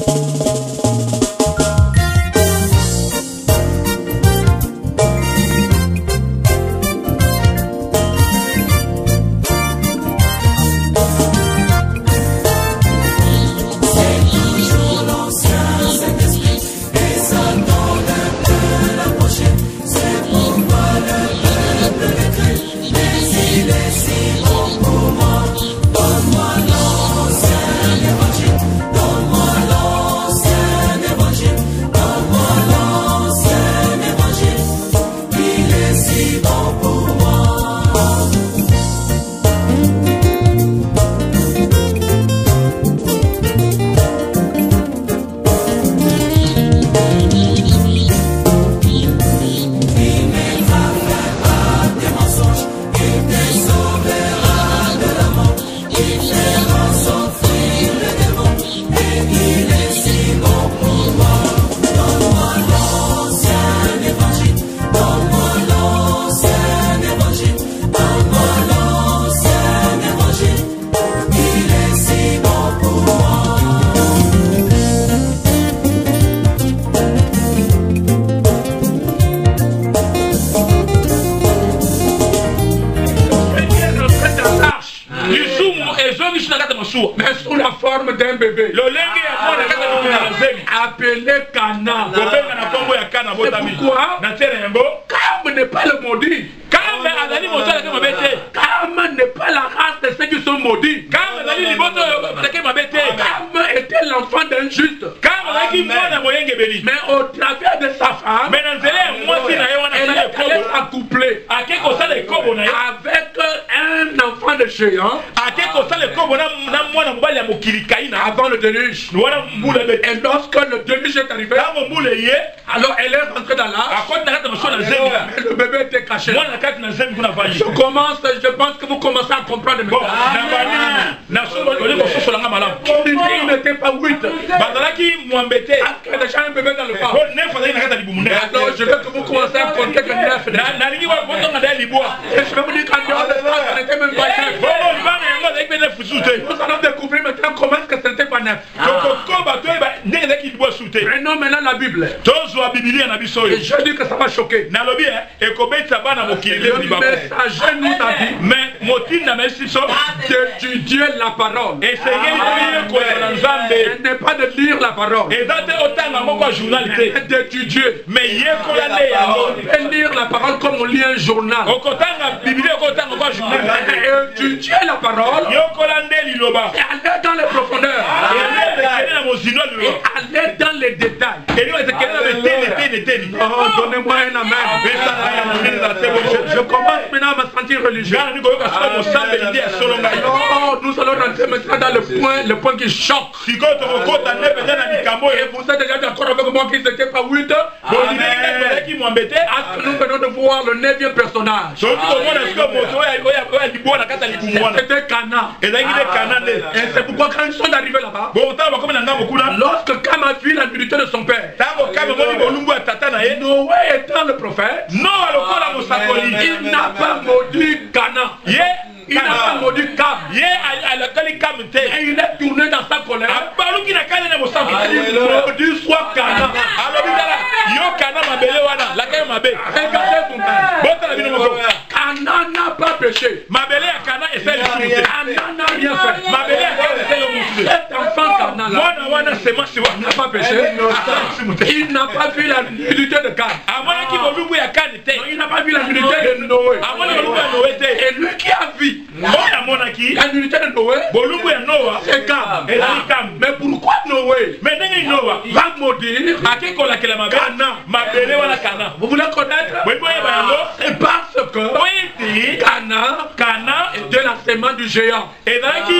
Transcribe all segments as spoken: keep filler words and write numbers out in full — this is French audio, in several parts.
Mais sous la forme d'un bébé. Appelé Cana. C'est pourquoi Cam n'est pas le maudit. Cam n'est pas la race de ceux qui sont maudits. Cam était l'enfant d'un juste. Mais au travers de sa femme, elle est allée s'accoupler avec un enfant de géant avant le déluge. Et lorsque le déluge est arrivé, alors elle est rentrée dans l'arche. Mais le bébé était caché. Je commence, je pense que vous commencez à comprendre maintenant. Il n'était pas huit. Déjà un bébé dans le corps. Alors je veux que vous commencez à compter que neuf. Et je vais vous dire qu'en dehors de ça, ça n'était même pas neuf. Nous allons découvrir maintenant comment est-ce que ce n'était pas neuf. Prenons maintenant la Bible. Et je dis que ça va choquer. Le messager nous a dit d'étudier la parole. Et n'est pas de lire la parole. Mais d'étudier. Et lire la parole comme on lit un journal. Et étudier la parole. Et aller dans les profondeurs. Et aller dans les détails. Oh, donnez-moi un amen. Je, je commence maintenant à me sentir religieux. Oh, nous allons rentrer maintenant dans le point, le point qui choque. Et vous êtes déjà d'accord avec moi qu'ils n'étaient pas huit. Est-ce que nous venons de voir le neuvième personnage? C'était Cana. Et c'est pourquoi quand ils sont arrivés là-bas, lorsque Cam a vu la nudité de son père, Noé étant le prophète, il n'a pas maudit Cana. Il n'a pas maudit Cam. Et il est tourné dans sa colère. Il a dit maudit soit Cana. Regardez vous-même. Cana n'a pas péché. Cana n'a rien fait. Cet enfant Cana n'a pas péché. Il n'a pas vu la nudité de Cam. Il n'a pas vu la nudité de Noé. Et lui qui a vu la nudité de Noé, c'est Cam. Mais pourquoi Noé va maudire Cana? Vous voulez connaître? C'est parce que Cana était la sémence du géant. Était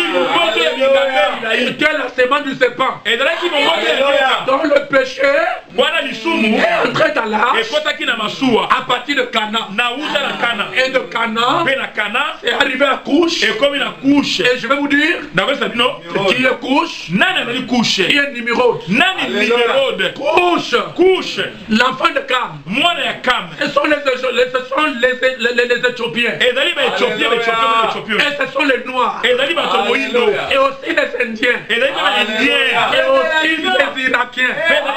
la sémence du serpent. Dans le péché est entré dans l'arche à partir de Cana. Et de Cana est arrivé à couche. Et je vais vous dire qui est couche, qui est numéro. Couche, l'enfant de Cam. Ce sont les, ce sont les, les, les, les Éthiopiens. Et ce sont les Noirs. Et aussi les Indiens. Et aussi les Irakiens.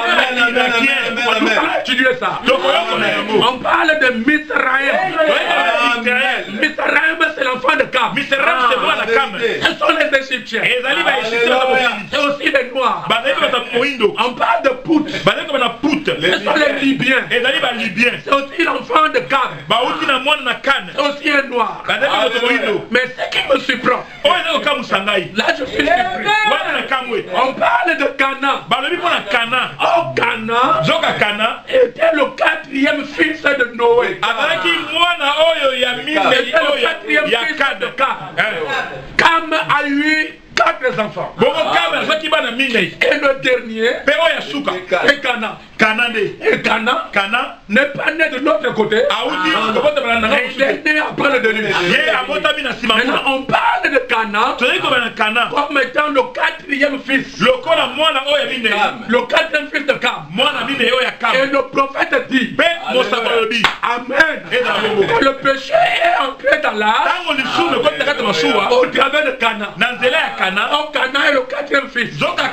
Étudiez ça. On parle de Mithraïm. Mithraïm, c'est l'enfant de Cam. Mithraïm, c'est moi la Cam. Ce sont les Égyptiens. C'est aussi les Noirs. On parle de Pout. Ce sont les Libyens. C'est aussi l'enfant de Cam. C'est aussi un Noir. Mais ce qui me surprend, là je suis surpris. On parle de Cana. Oh, Cana était le quatrième fils de Noé. C'était le quatrième fils de Cam. Cam a eu quatre enfants. Et le dernier, c'est Cana. Et Cana, Cana n'est pas né de l'autre côté. Il est né après le déluge. Maintenant, on parle de Cana comme étant le quatrième fils. Le quatrième fils de Cam. Et le prophète dit, Amen. Que le péché est entré dans l'âge au travers de Cana. Oh, Cana est le quatrième fils.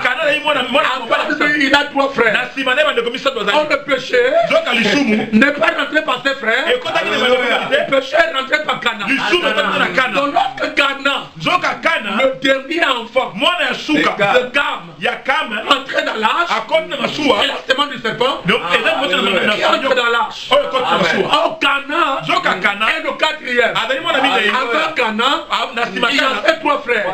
Il a trois frères. Oh, le péché n'est pas rentré par ses frères. Le péché est rentré par Cana. Donc, lorsque Cana, le dernier enfant de Cam, entré dans l'âge, et la semence du serpent, qui entre dans l'âge. Oh, Cana est le quatrième. Avant Cana, il y avait trois frères.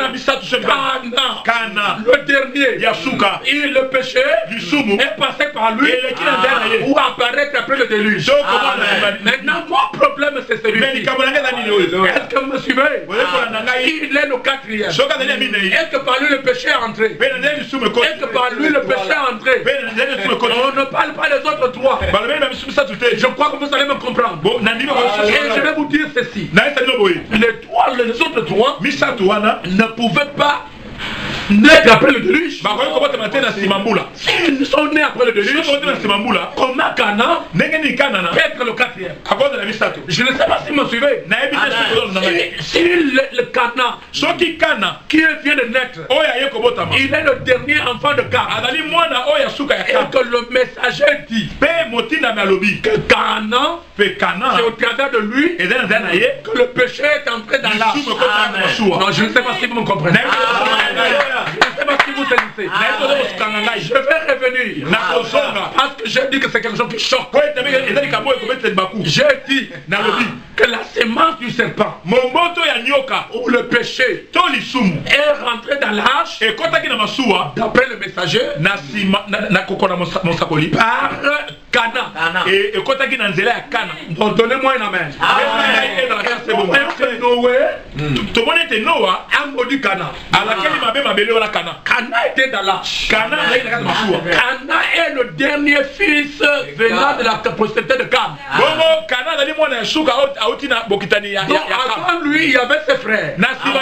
Cana, le dernier, il le péché est passé par lui ou apparaître après le déluge. Maintenant, mon problème c'est celui-ci. Est-ce que vous me suivez? Il est le quatrième. Est-ce que par lui le péché est entré? Est-ce que par lui le péché est entré? On ne parle pas des autres trois. Je crois que vous allez me comprendre. Et je vais vous dire ceci. Les trois, les autres trois ne pouvaient pas naître après le déluge. S'ils sont nés après le déluge, comment Cana peut être le quatrième? Je ne sais pas si vous me suivez. Si, si le, le Cana qui vient de naître, il est le dernier enfant de Cam, et que le messager dit que Cana, c'est au travers de lui que le péché est entré dans l'âge. Non, je ne sais pas si vous me comprenez. Je ne sais pas si vous saisissez. Je vais revenir. Parce que j'ai dit que c'est quelque chose qui choque. J'ai dit que la semence du serpent, ou le péché, est rentré dans l'âge, d'après le messager, par Cana. Donc donnez-moi un amen. Noé a maudit Cana. Cana était dans l'âge. Cana est le dernier fils venant de la postérité de Cam. Donc avant lui, il y avait ses frères.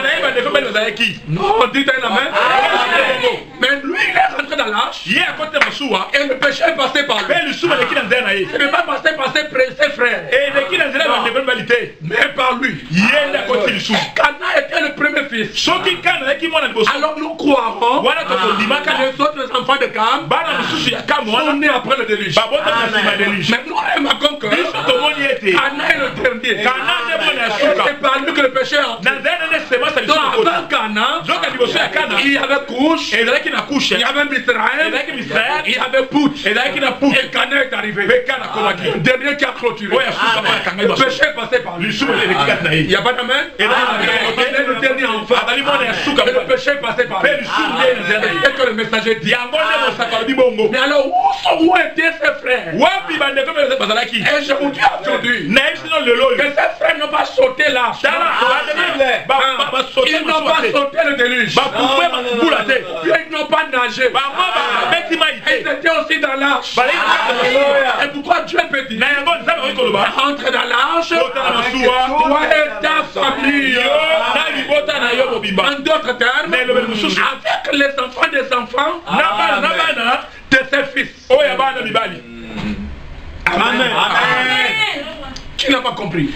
Non, dites un amen. Mais lui, il est rentré dans l'âge. Et le péché est passé par lui. Ce n'est pas passé par ses frères. Mais par lui. Cana était le premier fils. Alors nous croirons que les autres enfants de Cam sont nés après le déluge. Mais nous remarquons que Cana est le dernier. C'est par lui que le péché est entré. Donc avant Cana, il y avait couche, il y avait Mithraïm, il y avait Pout. Et Cana est arrivé. Le dernier qui a clôturé. Le péché est passé par lui. Il n'y a pas d'amen. Il est le dernier enfant. Et le péché est passé par lui. Et que le messager dit. Mais alors où étaient ses frères? Et je vous dis aujourd'hui que ses frères n'ont pas sauté l'âge. Ils n'ont pas sauté le déluge. Ils n'ont pas nagé. Ils étaient aussi dans l'âge. Et pourquoi Dieu peut dire entre dans l'âge, toi et ta famille. En d'autres termes, avec les enfants des enfants de ses fils. Amen. Qui n'a pas compris?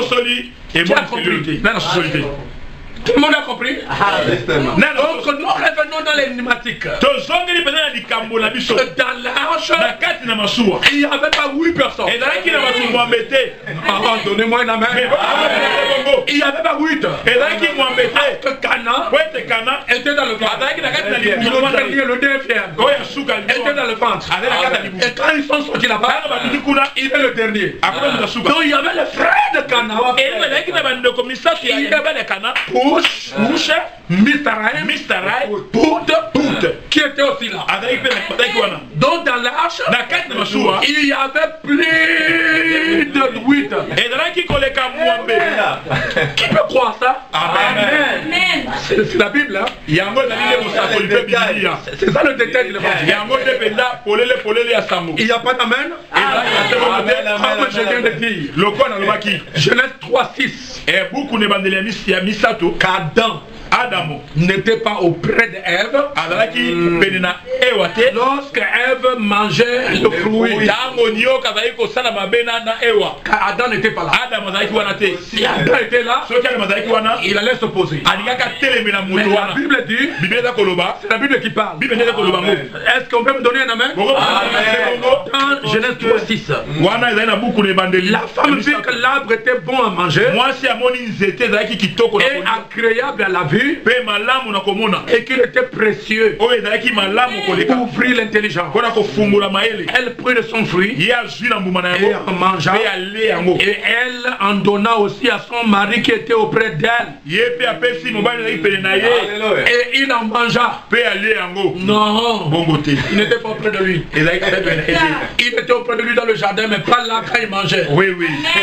Qui a compris? Tout le monde a compris? Donc nos revenons dans les pneumatiques. tozongeli pena na likambo na biso Dans l'arche, na kati na masuwa il n'y avait pas huit personnes. ezalaki na bato mwambe te Pardon, donnez-moi une main. Il n'y avait pas huit. ezalaki mwambe te Que Cana po ete kana était dans le ventre. azalaki na kati na Le libumu dernier, le deuxième, oyo asuka était dans le ventre. azali na kati na libumu Et quand ils sont sortis là-bas, tanga baduki kuna il est le dernier. akuna mutu asuka Donc il y avait le frère de Cana. eloko ezalaki na bandeko misato ya ebale kana Push, pushe Mistaraim, mistarai Pout, Pout, qui était aussi là. azalaki mpe bazalaki wana Donc dans l'arche, na kati na masuwa il y avait plus de huit. ezalaki koleka mwambe Qui peut croire ça? amen C'est c'est la Bible, hein? yango ezali nde mosakoli mpe bibilia C'est ça le détail de l'évangile. yango nde mpenza polele polele ya sango Il n'y a pas d'amen? Comme je viens de dire. lokola nalobaki Genèse trois six. ebuku na ebandeli ya mis- ya misato Qu'Adam adamu n'était pas auprès d'Ève azalaki pene na ewa te lorsque Ève mangeait le fruit. ntango nioka azalaki kosala mabe na na ewa Car Adam n'était pas là. adamu azalaki wana te Si Adam était là, soki adamu azalaki wana il allait s'opposer. alingaki atelemela Mais moto la wana Bible dit, biblia eza koloba c'est la Bible qui parle. biblia nde eza koloba ngo Est-ce qu'on peut me donner un amen? bongo Dans Genèse trois six. wana ezali na buku na ebandeli La femme vit que l'arbre était bon à manger mwasi amoni nzete ezalaki kitoko na et kolia agréable à la vue mpe malamu na komona et qu'il était précieux oyo ezalaki malamu koleka pour ouvrir l'intelligence. mpona kofungola mayele Elle prit de son fruit ye azwi na mbuma na et yango en mangea. mpe ale yango Et elle en donna aussi à son mari qui était auprès d'elle. ye mpe apesi mobali ezalaki pene na ye Et il en mangea. mpe ale yango Non, bongo te il n'était pas auprès de lui. ezalaki kaka pene na ye te Il était auprès de lui dans le jardin, mais pas là quand il mangeait. oui oui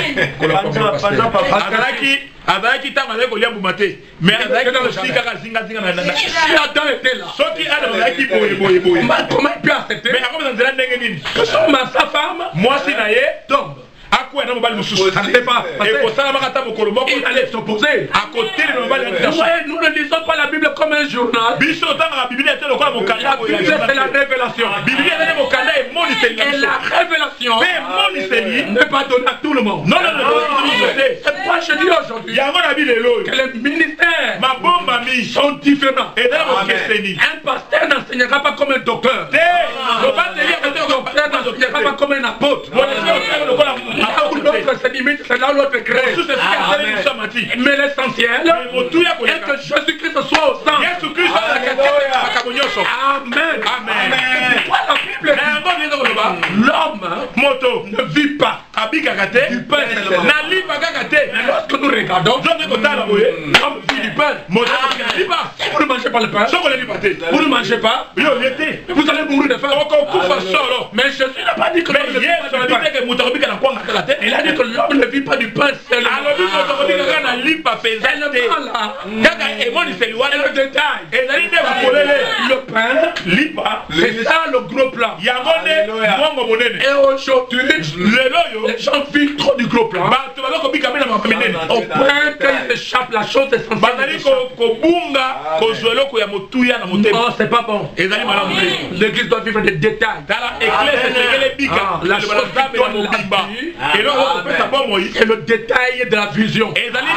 azalaki azalaki ntango azalaki kolia mbuma te mais azalaki kosi kaka zingazinga na na Si Adam était là, soki adamu azalaki boye boye boye mais comment il peut accepter mais akomeza nzela ndenge nini que son ma- sa femme mwasi na ye tombe? akuya na mobali mosusu Ça ne fait pas. Parce que ekosalamaka ata mokolo moko il allait s'opposer. akotelema mobali Vous yaso voyez, nous ne lisons pas la Bible comme un journal. biso otangaka biblia ete lokola mokanda La Bible, c'est la révélation. biblia ezali mokanda emoniseli na Et biso la révélation mpe emoniseli n'est pas donnée à tout le monde. non non non te C'est pourquoi je dis aujourd'hui yango na bilelo oyo que les ministères mabombami sont différents. ezali mokeseni Un pasteur n'enseignera pas comme un docteur. te lobateli Un docteur n'enseignera pas comme un apôtre. lokola Là où l'autre se limite, c'est là où l'autre crée. mosusu esika asali mosu amati Mais l'essentiel motuya est koleka que Jésus-Christ soit au centre. yesu kristo azalaka makambo nyonso Amen. amen Pourquoi la Bible na yango bieza koloba dit l'homme moto ne vit pas abikaka te nalipa kaka te lorsque nous regardons zonge kotala boye l'homme vit du pain. moto nalipa Vous ne mangez pas le pain. soko nalipa te Vous ne mangez pas. yo ye te Vous allez mourir de faim. okokufa solo Mais Jésus n'a pas dit que l'homme ne mais vit yesu pas du alobi pain. teke moto akobika na kwanga kaka te Il a dit que l'homme ne vit pas du pain seulement. alobi moto akobika kaka na lipa mpenza te Voilà. kaka emoniseli wana Et le détail. ezali nde bakolele Le pain, lipa c'est ça le gros plan. yango nde mwango monene Et aujourd'hui, lelo oyo les gens vivent trop du gros plan. bato bazokobika mpe na makambo minene Au point qu'ils échappent la chose essentielle. bazali ko- kobunga kozwa eloko ya motuya na motema Non, c'est pas bon. ezali malamu te L'église doit vivre des détails. tala eklese esengeli ebika Ah, la liloba na chose nzambe qui na donne la mobimba vie. eloko kopesa bomoi C'est le détail de la vision. ezali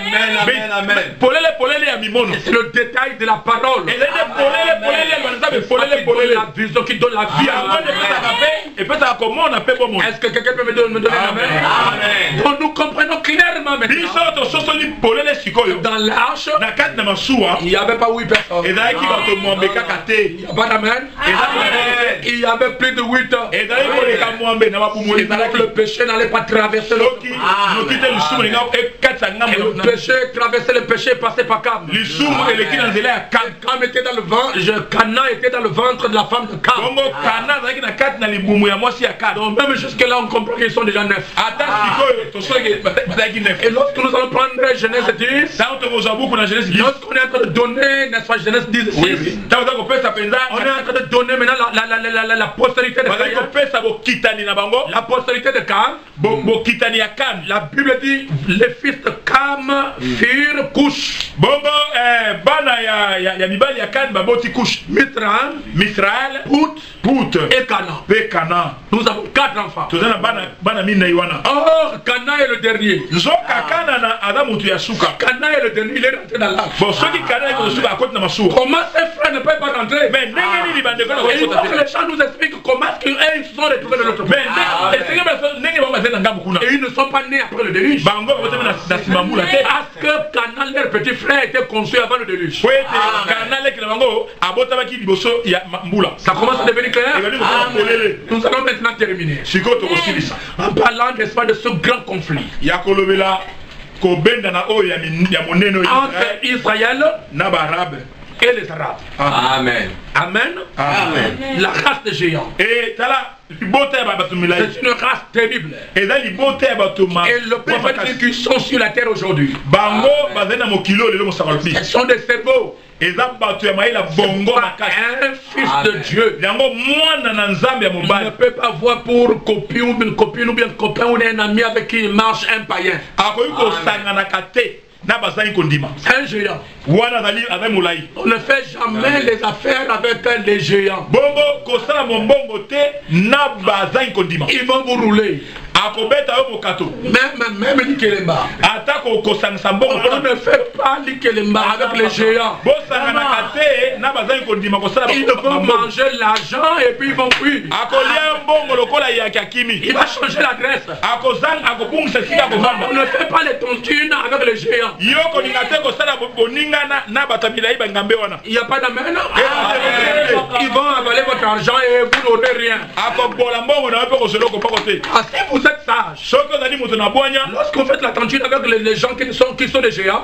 nde polele polele ya mimono C'est le détail de la parole. ezali nde polele polele ya liloba na nzambe polele Qui donne polele la vision, qui donne la vie yango à nde epesaka l'homme. mpe epesaka komona mpe bomoi Est-ce que quelqu'un peut me donner, me donner un amen? Amen. Donc nous comprenons clairement maintenant. biso tososoli polele sikoyo Dans l'arche, na kati na masuwa il n'y avait pas huit personnes. ezalaki bato mwambe kaka te Il n'y a pas d'amen. Il y avait plus de huit. ezali koleka mwambe na babumoli Donc ezalaki le péché n'allait pas traverser le soki noki te lisumu elinga ekatisa Et ngambo le péché traversait le péché passait par Cam. lisumu eleki na nzela ya Cam. Cam était dans le ventre, je- Cana était dans le ventre de la femme de Cam. bongo kana azalaki na kati na libumu ya mwasi ya Cam. Donc même jusque là on comprend qu'ils sont déjà neuf. ata sikoyo tosoki bazalaki neuf Et lorsque nous allons prendre Genèse dix, ntango tokozwa buku na Genèse dix lorsqu'on est en train de donner, n'est-ce pas, Genèse dix, six, ntango toza kopesa mpenza on est en train de donner maintenant la, la, la, la, la, la postérité de bazali Caïn. kopesa bokitani na bango La postérité de Cam. bo- bokitani ya Cam. La Bible dit les fils de Cam firent couche. bongo eh, bana ya, ya, ya mibali ya Cam baboti kush Mithran, Misrael Pout, Put Égypte. Et Canaan. Et Canaan. Nous avons quatre enfants. Or, Canaan est le dernier. Canaan est le dernier. Il est rentré dans l'arche. Comment ses frères ne peuvent pas rentrer? Mais il faut que les gens nous expliquent comment ils se sont retrouvés de l'autre côté. Et ils ne sont pas nés après le déluge. Parce que Canaan, leur petit frère, était conçu avant le déluge. Ça commence à devenir clair. Nous allons maintenant terminer en parlant, n'est-ce pas, de ce grand conflit entre Israël et les Arabes. Amen. Amen. Amen. La race des géants. Et c'est une race terrible. Et le prophète qui sont sur la terre aujourd'hui, ce sont des cerveaux. Un fils de Dieu ne peut pas voir pour copine ou une copine ou bien copain ou un ami avec qui il marche un païen. C'est un géant. On ne fait jamais les affaires avec les géants. Ils vont vous rouler. Même, même Likelemba. On ne fait pas Likelemba avec les géants. Ils vont manger l'argent et puis ils vont fuir. Il va changer l'adresse. On ne fait pas les tontines avec les géants. Il n'y a pas d'amen. Ils vont avaler votre argent et vous n'aurez rien. Ah, si vous êtes sage, lorsqu'on fait la tontine avec les, les gens qui sont, qui sont des géants,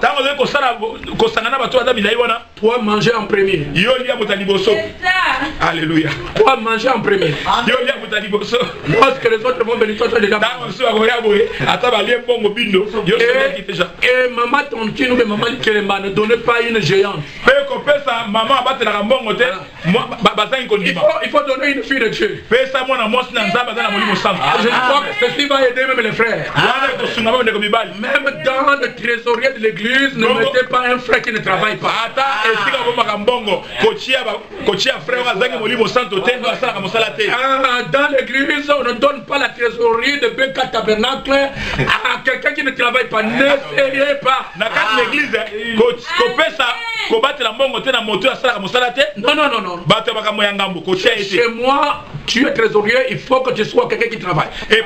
toi manger en premier. Alléluia. Toi manger en premier. Lorsque les autres vont venir, toi tu es déjà. Et, et maman tontine ou maman Likelemba ne donnez pas une géante. Il faut, il faut donner une fille de Dieu. Je crois que ceci va aider même les frères. Même dans le trésorier de l'église, ne mettez pas un frère qui ne travaille pas. Dans l'église, on ne donne pas la trésorerie de B K Tabernacle à quelqu'un qui ne travaille pas. N'essayez pas. Non, non, non, non. Chez moi, tu es trésorier, il faut que tu sois quelqu'un qui travaille. Et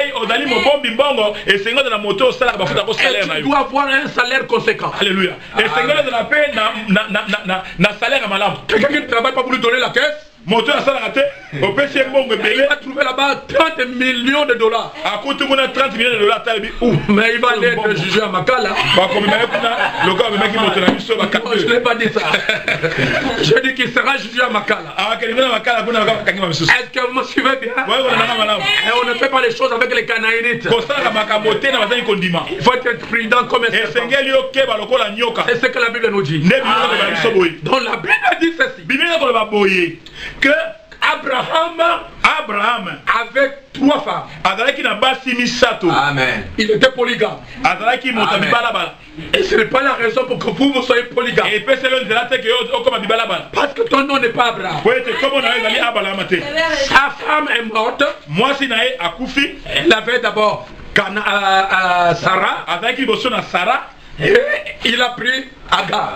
tu dois avoir un salaire conséquent. Alléluia. Et Seigneur de la paix n'a salaire à malade. Quelqu'un qui ne travaille pas pour lui donner la caisse. Moteur à Salaraté, au P C M, il va trouver là-bas trente millions de dollars. À côté de trente millions de dollars, mais il va aller être jugé à Makala. Je n'ai pas dit ça. Je dis qu'il sera jugé à Makala. Est-ce que vous me suivez bien? Et on ne fait pas les choses avec les Canaanites. Il faut être prudent comme un serpent. C'est ce que la Bible nous dit. Donc la Bible dit ceci. Que Abraham, Abraham avec trois femmes. Amen. Il était polygame. Amen. Et ce n'est pas la raison pour que vous, vous soyez polygame. Parce que ton nom n'est pas Abraham. Sa femme est morte. Elle avait d'abord euh, Sarah. Sarah. Et il a pris Agar.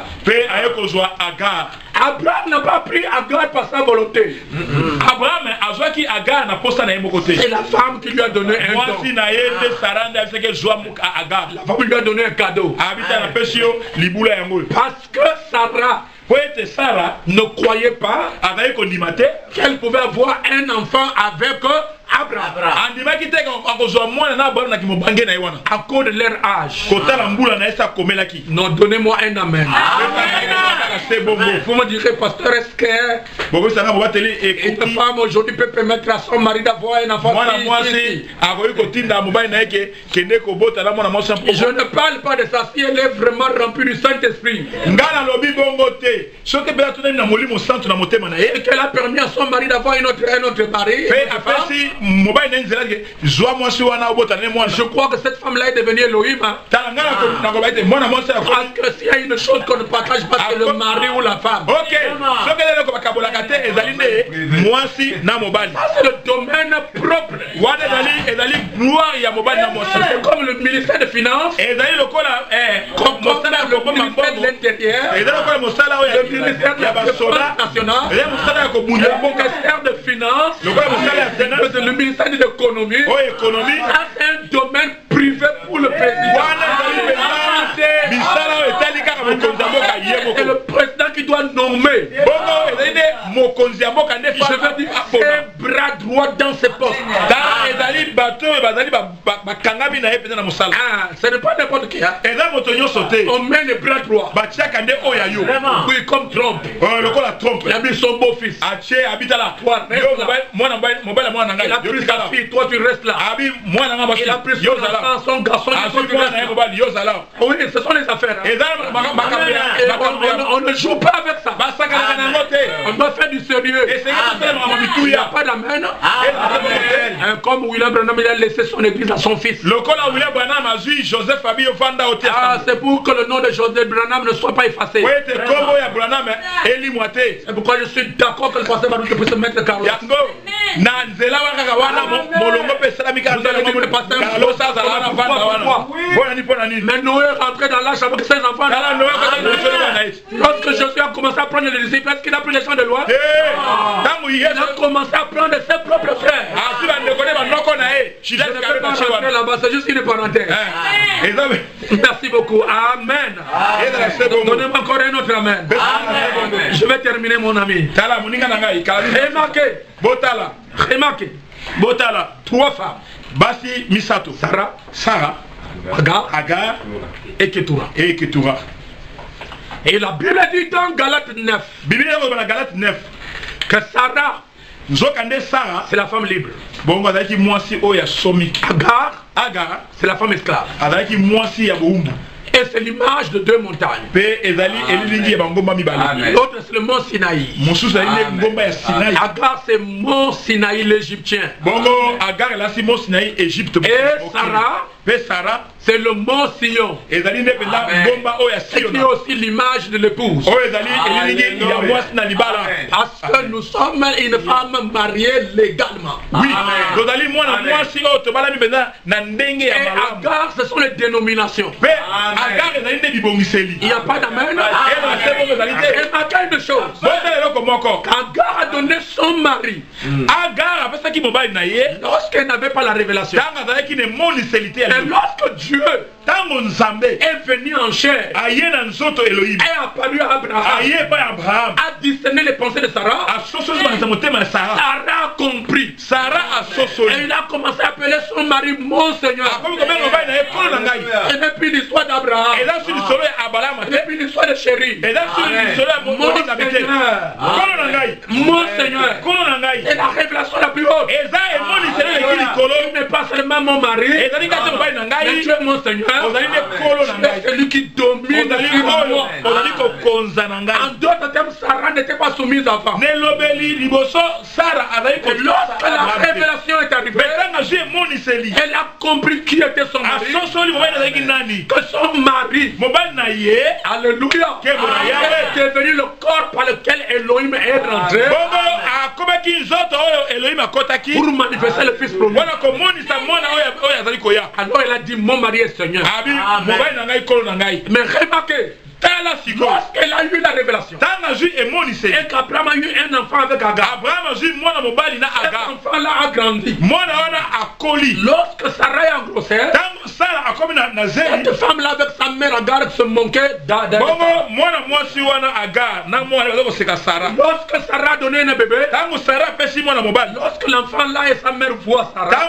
Abraham n'a pas pris Agar par sa volonté. Abraham c'est la femme qui lui a donné un don. La femme lui a donné un cadeau. Parce que Sarah Sarah ne croyait pas qu'elle pouvait avoir un enfant avec Abraham. À cause de leur âge. Non, donnez-moi un amen. Vous me direz, pasteur, est-ce que une femme aujourd'hui peut permettre à son mari d'avoir un enfant? Je ne parle pas de ça si elle est vraiment remplie du Saint-Esprit. Et qu'elle a permis à son mari d'avoir un autre, un autre mari. mobile nenzela ke zwa moi si wana obota ne moi. Je crois que cette femme là est devenue Elohim. Talanga na ko baite moi na moi ça. Parce que s'il y a une chose qu'on ne partage pas, c'est le mari ou la femme. OK. Ce que le ko bakabola kate ezali ne moi si na mobile. C'est le domaine propre. Wana ezali ezali gloire ya mobile na moi. C'est comme le ministère des Finances. Ezali lokola eh comme le ministère de l'Intérieur. Ezali lokola mosala oya le ministère de la Défense nationale. Ezali mosala ya ko bunda le ministère de Finances. Lokola mosala ya finance. Le ministère de l'économie. Oh économie. Ça c'est un domaine privé pour le président. C'est le président qui doit nommer. Je veux dire, un bras droit dans ses postes. Ah, ce n'est pas n'importe qui. On met le bras droit. Oui, comme Trump. Il a mis son beau-fils. Il a pris sa fille, toi tu restes là. Il a pris son enfant, son garçon, oui, ce sont les affaires. On ne joue pas avec ça. On doit faire du sérieux. Il n'y a pas d'amen. Comme William Branham, il a laissé son église à son fils. Ah, c'est pour que le nom de Joseph Branham ne soit pas effacé. C'est pourquoi je suis d'accord que le pasteur Baruch puisse se mettre Carlos. Mais Noé est rentré dans l'âge avec ses enfants. Lorsque Josué a commencé à prendre les disciples, est-ce qu'il a pris les champs de loi? Il a commencé à prendre ses propres frères. Je ne vais pas rentrer là-bas, c'est juste une parenthèse. Merci beaucoup. Amen. Donnez-moi encore un autre amen. Je vais terminer mon ami. Remarquez. Remarquez. Botala. Trois femmes. Basi Misato. Sarah. Sarah. Agar. Agar. Et Ketura. Et Ketura. Et la Bible dit dans Galates neuf. Bible dans Galates neuf. Que Sarah. Sarah. C'est la femme libre. Bon, on va dire moi si oya somi. Agar. Agar. C'est la femme esclave. Avec moi si ya boumbu. Et c'est l'image de deux montagnes. L'autre c'est le mont Sinaï. Agar c'est mont Sinaï l'égyptien. Et Sarah, Sarah c'est le mont Sion. Et qui est aussi l'image de l'épouse. Parce que nous sommes une femme mariée légalement. Oui. Et Agar, ce sont les dénominations. Il n'y a pas d'amen. Et ma une chose. Agar a donné son mari. Lorsqu'elle n'avait pas la révélation. Et lorsque Dieu est venu en chair et apparu à Abraham, a discerné les pensées de Sarah, Sarah a compris. Et il a commencé à appeler son mari mon Seigneur. Et depuis l'histoire d'Abraham, et depuis l'histoire de Chéri, mon Seigneur, mon Seigneur, c'est la révélation la plus haute. Il n'est pas seulement mon mari, mais tu es mon Seigneur. C'est celui qui domine sur moi. En d'autres termes, Sarah n'était pas soumise avant. Et lorsque la révélation est arrivée, elle a compris qui était son mari. Que son mari, alléluia, est devenu le corps par lequel Elohim est rentré pour manifester le Fils promis. Alors elle a dit mon mari est Seigneur. Mais remarquez, lorsqu'elle a eu la révélation et qu'Abraham a eu un enfant avec Agar, cet enfant là a grandi. Lorsque Sarah est en grossesse, cette femme là avec sa mère Agar se moquait d'elle. Lorsque Sarah a donné un bébé, lorsque l'enfant là et sa mère voient Sarah,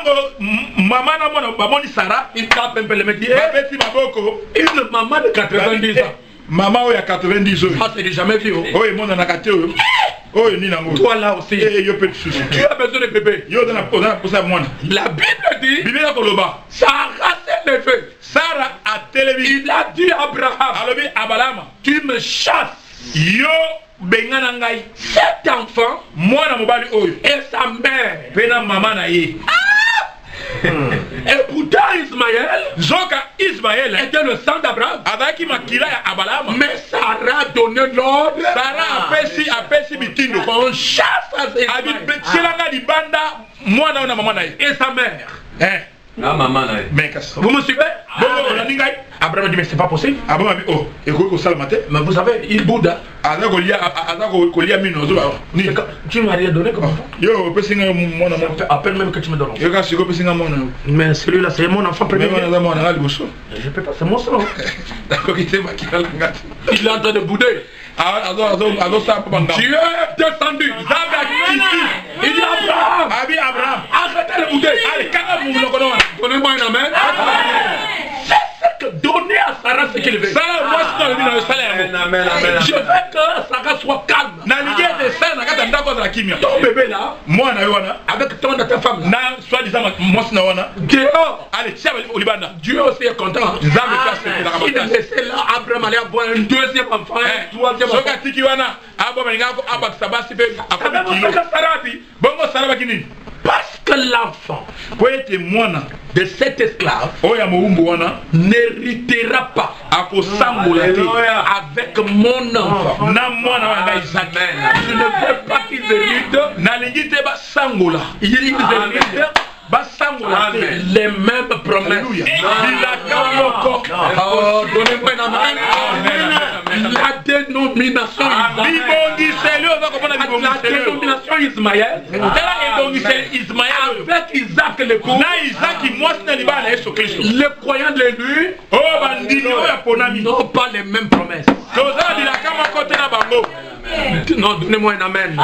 il tape un peu le métier. Une maman de quatre-vingt-dix ans. Maman a quatre-vingt-dix ans. Ah, c'est jamais vu. Oui, mon a quatre ans. Oh, ni na toi là aussi. Eh, yo peut souci. Tu as besoin de bébé. Yo dans la pour ça moi. La Bible dit. Bible na koloba. Sarah s'est levée. Sarah a télévisé. Il a dit à Abraham. Alors Abraham, tu me chasses. Yo bengana ngai. Cet enfant Mwana mobali oyo. et sa mère. Pena mama na ye. Et pourtant Ismaël Zoka Ismaël était le sang d'Abraham. Adaki makila ya Abraham. Mais Sarah a donné l'ordre. Sarah apesi apesi bitindo. On chasse à ses Abi betsilanga libanda mwana ona mama na ye. Et sa mère. Eh. Ah maman là. Mais qu'est-ce Vous me suivez? Bon, on a dit Abraham dit mais c'est pas possible. Abraham a dit oh, et quoi que ça le matin? Mais vous savez, il bouda. Ada ko lia ada ko ko lia mino zo ba. Ni Tu m'as rien donné comment? Yo, pesinga mwana mwana. Appelle même que tu me donnes. Yo ka siko pesinga mwana. Mais celui-là c'est mon enfant premier. Mais mwana mwana ngali boso. Je peux pas, c'est mon sang. D'accord, il était makila ngati. Il est en train de bouder. Ah, ado ado ado sa papa nga. Dieu est descendu. Il dit Abraham. Abi Abraham. Arrêtez de bouder. Allez, kanga mu lokolo wana. Donnez-moi un amen. C'est que donner à Sarah ce qu'il veut. Sarah moi c'est dans le bino salaire. Amen amen. Je veux que Sarah soit calme. Na ligue de ça na kata ndako za kimia. Ton bébé là, Moi na wana avec ton de ta femme là. na soit disant moi c'est na wana. Dehors. Allez, tiens au Libanda. Dieu aussi est content. Nzambe ça c'est la Il est rabatage. laissé là, Abraham allait avoir un deuxième enfant, un troisième enfant. Soka tiki wana abo baninga ko abakisa basi pe akoba kilo. Sarabi. Bongo Sarah bakini. Parce que l'enfant Po ete mwana de cet esclave oya moumbu wana n'héritera pas akosambola te avec mon enfant. na mwana wana ngai Isaac. Je ne veux pas qu'ils héritent. Nalingi te basangola. Ils héritent Basangola te les mêmes promesses. Alléluia. Bilaka moko. Oh, donnez-moi un amen. La dénomination Ismaël. Bibongiseli oza komona La bibongiseli. dénomination Ismaël. Tala ebongiseli Ismaël. Avec Isaac l'époux. Na Isaki mwasi na libala na Yesu Kristo. Les croyants de l'élu Oh bandini oyo aponami. n'ont pas les mêmes promesses. Toza bilaka moko te na bango. Non, donnez-moi un amen.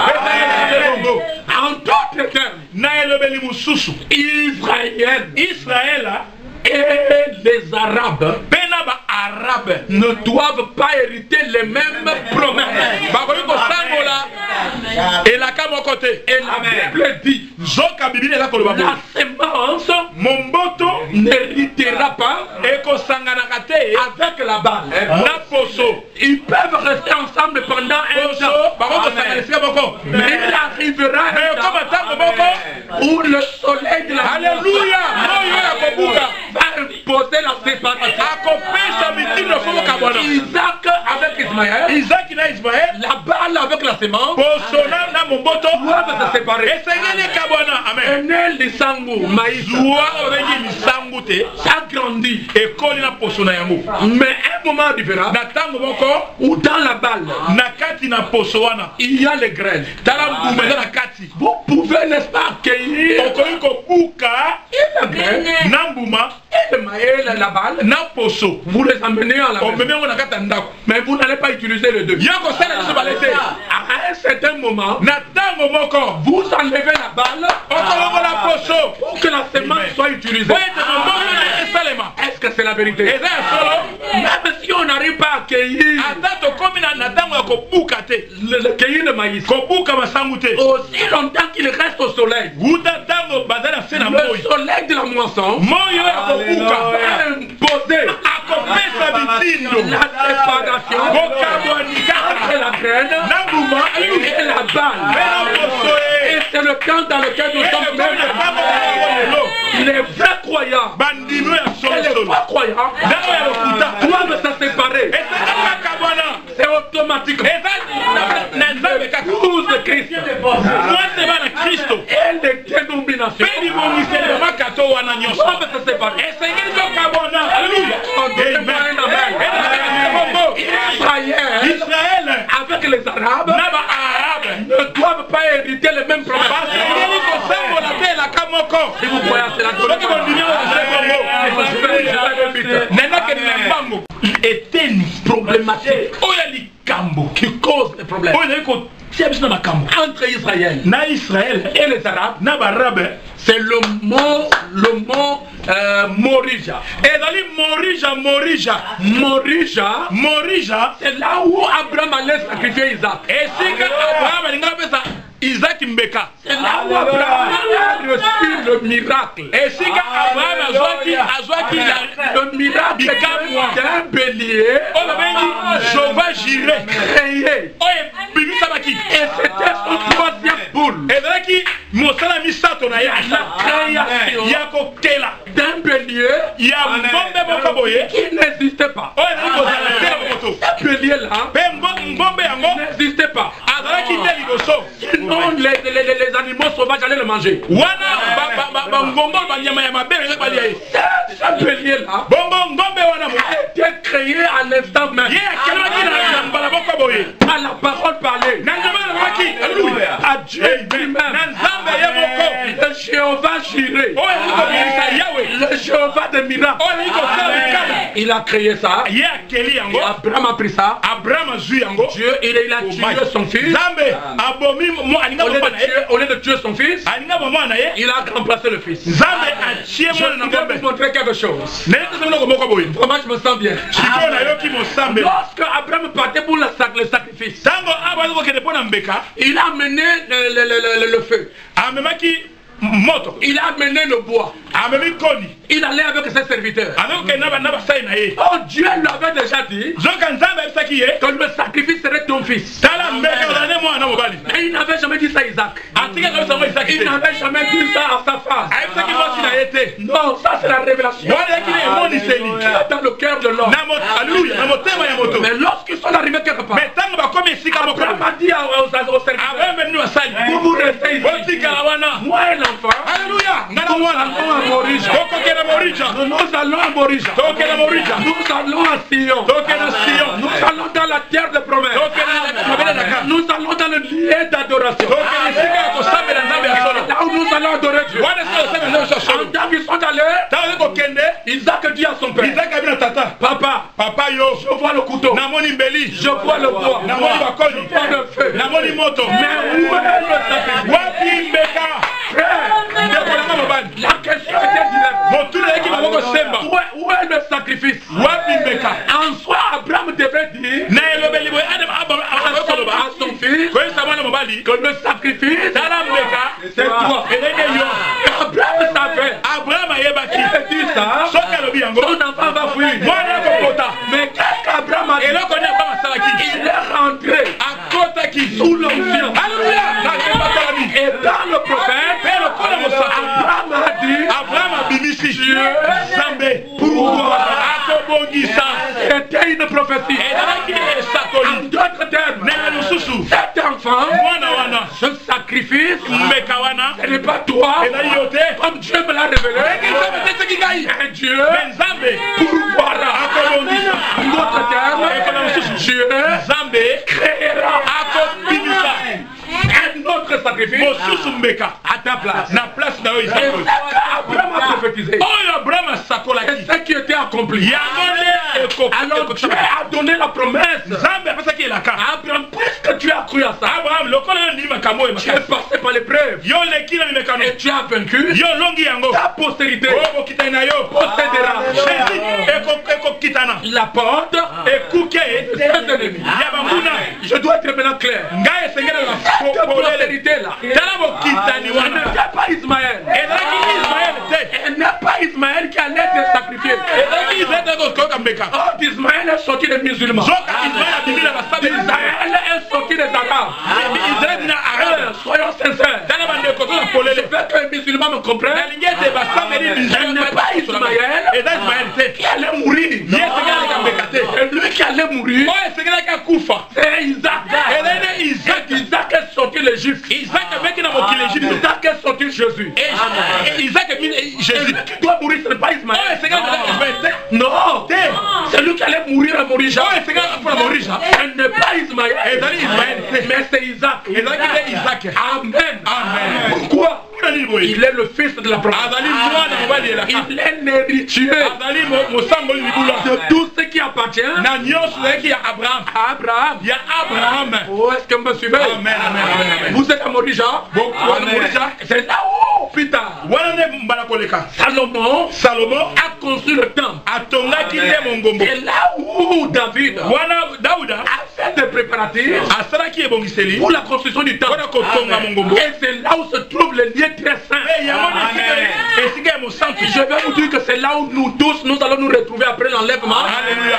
En d'autres termes, Na elobeli mususu. Israël Israël et les Arabes pena ba arabe ne doivent pas hériter les mêmes promesses. bakoki kosangola elaka moko te. Et la Bible dit, Zoka Biblia eza koloba boye. la sémence Momboto n'héritera pas ekosanganaka te avec la balle. na poso. Ils peuvent rester ensemble pendant un Poso temps. bako kosangana esika moko. Mais il arrivera Mais un koma temps ntango moko. où le soleil de la Alléluia. Moyo ya kobuka. va imposer la séparation. Akopesa mitindo fo kabwana. Isaac avec Ismaël, Isaac na Ismaël. la balle avec la sémence Poso na na momboto. doivent se séparer. Esengeli kabwana. Amen. Enel lisangu maïs Zuwa obengi lisangu te. ça grandit. Ekoli na poso na yango. Mais un moment arrivera Na tango moko où dans la balle na kati na poso wana. il y a les graines. Tala mbuma eza na kati. Vous pouvez n'est-ce pas accueillir Okoki kobuka et les graines na mbuma et le maïs et la balle. na poso. Vous les emmenez en la maison. Omemi yango na kati ya ndako. Mais vous n'allez pas utiliser les deux. Ya kosala biso bale te. À un certain moment, Na tango moko vous enlevez la balle okolongola poso. pour que la semence soit utilisée. Po ete mombongo na esalema. Est-ce que c'est la vérité? Eza ya solo. Même si on n'arrive pas à accueillir Ata tokomi na na tango ya kobuka te. le, le cueillir le maïs, Kobuka masangu te. aussi longtemps qu'il reste au soleil, Wuta tango bazala se na le moyi. soleil de la moisson Moyo ya kobuka. va imposer Akopesa bitindo. la séparation Kokabwanika. entre la graine Na mbuma. et la balle. Mena poso Et e. c'est le camp dans lequel nous sommes même. Les vrais croyants Bandino ya et solo les solo. faux croyants Ndako ya lokuta. doivent se séparer. Esengeli kabwana. C'est automatiquement. Eza na nzambe kaka. L'épouse de Christ Mwase bana Kristo. et les dénominations Pe libongiseli bamakato wana nyonso. doivent se séparer. Esengeli tokabwana. Alléluia. Israël Israël avec les Arabes na ba arabe ne doivent pas hériter les mêmes promesses. basengeli kosangola te elaka moko. Si vous croyez à cela, Soki bondimi nenake na mbango eteni problématique oyo likambo qui cause des problèmes oyo ezali kotia biso na makambo entre Israël na Israël et les Arabes, na barabe. c'est le mot, le mot euh, Morija. ezali morija morija Morija, morija c'est là où Abraham allait sacrifier Isaac. esika abraham alingi apesa Isaac Mbeka. C'est là où Abraham a reçu le miracle. Et si Abraham a joué le miracle d'un bélier, on avait dit Jéhovah Jireh créé. Et c'était son troisième boule. Et là qui Mosala Misato na ya création d'un bélier qui n'existait pas. Ce bélier là n'existait pas. Sinon les, les, les, les animaux sauvages allaient le manger. Ce bélier là a été créé à l'instant même. À la parole parlée. À Dieu lui-même. Le Jéhovah Jireh. Le Jéhovah des miracles. Il a créé ça. Et Abraham a pris ça. Dieu, il, il a tué son fils. Au lieu de tuer son fils, il a remplacé le fils. Je vais vous montrer quelque chose. Vraiment, je me sens bien. Lorsque Abraham partait pour le sacrifice, il a mené le, le, le, le, le feu. Il a amené le bois. Il allait avec ses serviteurs. Oh, Dieu lui avait déjà dit que le sacrifice serait ton fils. Mais il n'avait jamais dit ça à Isaac. Il n'avait jamais dit ça à sa face. Non, ça c'est la révélation dans le cœur de l'homme. Mais lorsqu'ils sont arrivés quelque part, Abraham a dit aux serviteurs, vous vous restez ici. Moi et l'enfant, Alléluia. nous allons à Morija. Nous allons à Morija. Nous allons à Sion. Nous allons dans la terre de promesse. Nous allons dans le lieu d'adoration. Là où nous allons adorer Dieu. En tant qu'ils sont allés, Isaac dit à son père, Papa, Papa yo, je vois le couteau, je vois le bois, je vois le feu. Mais où est le sacrifice? La question était directe. Où est le sacrifice? En soi, Abraham devait dire à son fils que le sacrifice, c'est toi. Abraham savait. Il dit ça. Son enfant va fuir. Mais qu'est-ce qu'Abraham a dit? Il est rentré sous l'onction. Et dans le prophète, Abraham a dit, Abraham a dit, Dieu, pourquoi c'était une prophétie. En d'autres termes, cet enfant, ce sacrifice, ce n'est pas toi, comme Dieu me l'a révélé. Et Dieu, pourquoi en d'autres termes, Dieu créera un autre sacrifice à ta place. Na place na Et Abraham a prophétisé. Et ce qui était accompli. Alors Dieu a donné la promesse. Abraham, puisque tu as cru à ça, tu es passé par l'épreuve. Et tu as vaincu. Ta postérité possédera la porte de cet ennemi. Je dois être maintenant clair. Cette postérité-là, elle n'est pas Ismaël. Elle n'est pas Ismaël qui allait être sacrifié. Oh, Ismaël est sorti des musulmans. Israël est sorti des arabes. Soyons sincères. Je veux que les musulmans me comprennent. Elle n'est pas Ismaël qui allait mourir. Et lui qui allait mourir, c'est Isaac. Isaac est sorti l'Égypte. Isaac est sorti Jésus. Isaac est Jésus. Qui doit mourir, ce n'est pas Ismaël. Non, c'est lui qui allait mourir à Morija. Elle n'est pas Ismaël, mais c'est Isaac. Amen. Pourquoi? Il est le fils de la promesse. Il est l'héritier de tout ce qui appartient à Abraham. Abraham. Il y a Abraham. Oh, est-ce que vous me suivez? Amen, amen, amen. Vous êtes à Morija. C'est là où, plus tard, Salomon, Salomon a construit le temple. Et là où David a fait des préparatifs préparatifs pour la construction du temple. Et c'est là où se trouve le lieu très saint. Je vais vous dire que c'est là où nous tous nous allons nous retrouver après l'enlèvement. Alléluia.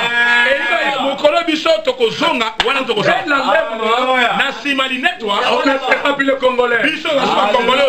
On ne sera plus le Congolais. On ne sera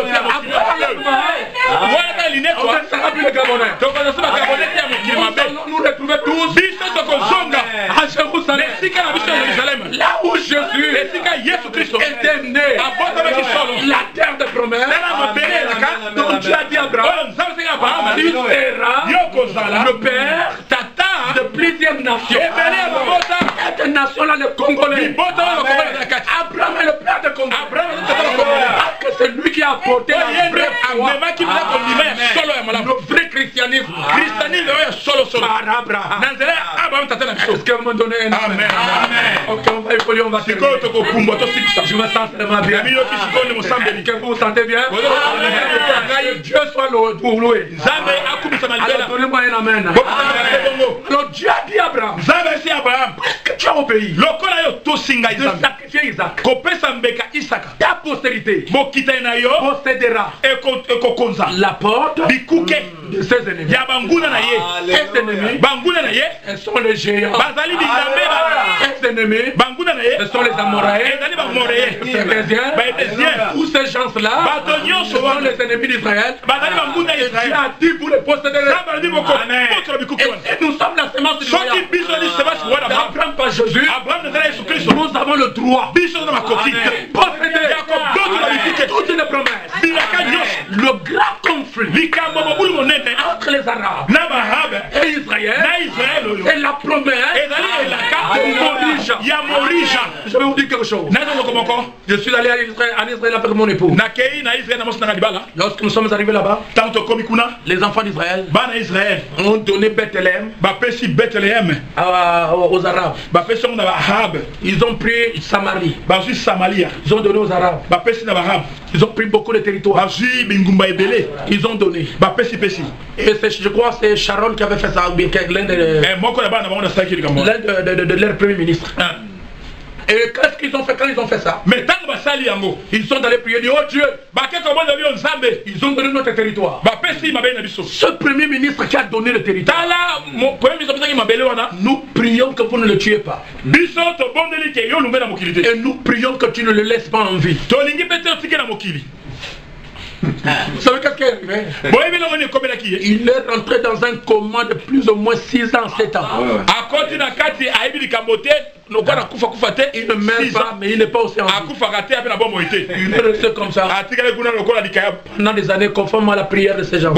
plus le Gabonais. Nous allons nous retrouver tous à Jérusalem. Là où Jésus était né. La terre de promesse. Donc Dieu a dit à Abraham, tu seras le père de plusieurs nations. Cette nation-là, le Congolais. Abraham est le père de Congo. Parce que c'est lui qui a apporté la vraie foi. Le vrai christianisme. Par Abraham. Est-ce que vous me donnez un amen? Ok, on va écouter, on va terminer. Je me sens tellement bien. Que vous vous sentez bien? Dieu soit loué. Alors donnez-moi un amen. Alors Dieu a dit à Abraham, parce que tu as obéi de sacrifier Isaac, ta postérité possédera la porte de ses ennemis. Ses ennemis, elles sont les géants. Ses ennemis, ce sont les Amoréens. Les Phérésiens. Tous ces gens-là sont les ennemis d'Israël. Dieu a dit vous les posséderez. Et nous sommes la semence du royaume. N'apprends pas Jésus. Nous avons le droit de posséder toutes les promesses. Le grand conflit entre les Arabes et Israël et la promesse de Morija. Je vais vous dire quelque chose. Je suis allé en Israël avec mon époux. Lorsque nous sommes arrivés là-bas, les enfants d'Israël ont donné Bethléem aux Arabes. Ils ont pris Samarie. Ils ont donné aux Arabes. Ils ont pris beaucoup de territoires. Ils ont donné. Et je crois que c'est Sharon qui avait fait ça, l'un de, de, de, de leurs premiers ministres. Et qu'est-ce qu'ils ont fait quand ils ont fait ça? Ils sont allés prier, dire oh Dieu, ils ont donné notre territoire. Ce premier ministre qui a donné le territoire, nous prions que vous ne le tuez pas. Et nous prions que tu ne le laisses pas en vie. Vous savez qu'est-ce qui est arrivé? Il est rentré dans un coma de plus ou moins six ans, sept ans. Il ne meurt pas, mais il n'est pas aussi en vie. Il est resté comme ça pendant des années, conformément à la prière de ces gens.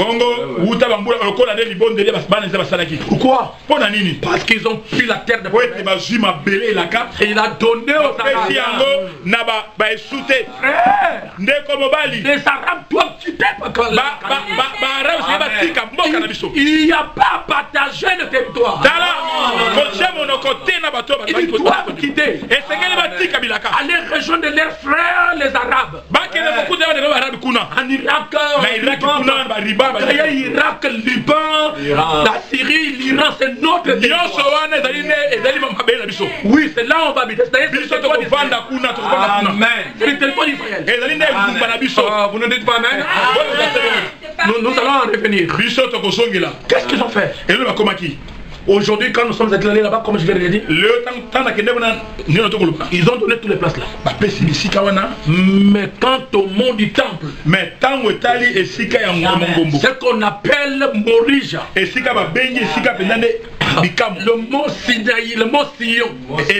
Pourquoi? Parce qu'ils ont pris la terre de promesse. Et il a donné aux Arabes. Les Arabes doivent quitter. Il n'y a pas à partager le territoire. Ils doivent quitter. Aller rejoindre leurs frères les Arabes. En Irak, Irak, Liban, la Syrie, l'Iran, c'est notre territoire. Oui, c'est là où on va habiter. C'est le territoire d'Israël. Vous ne dites pas amen? Nous, nous allons en revenir. Qu'est-ce qu'ils ont fait? Aujourd'hui, quand nous sommes allés là-bas, comme je viens de le dire, ils ont donné toutes les places là. Mais quant au mont du temple, ce qu'on appelle Morija, le mont Sinaï, le mont Sion,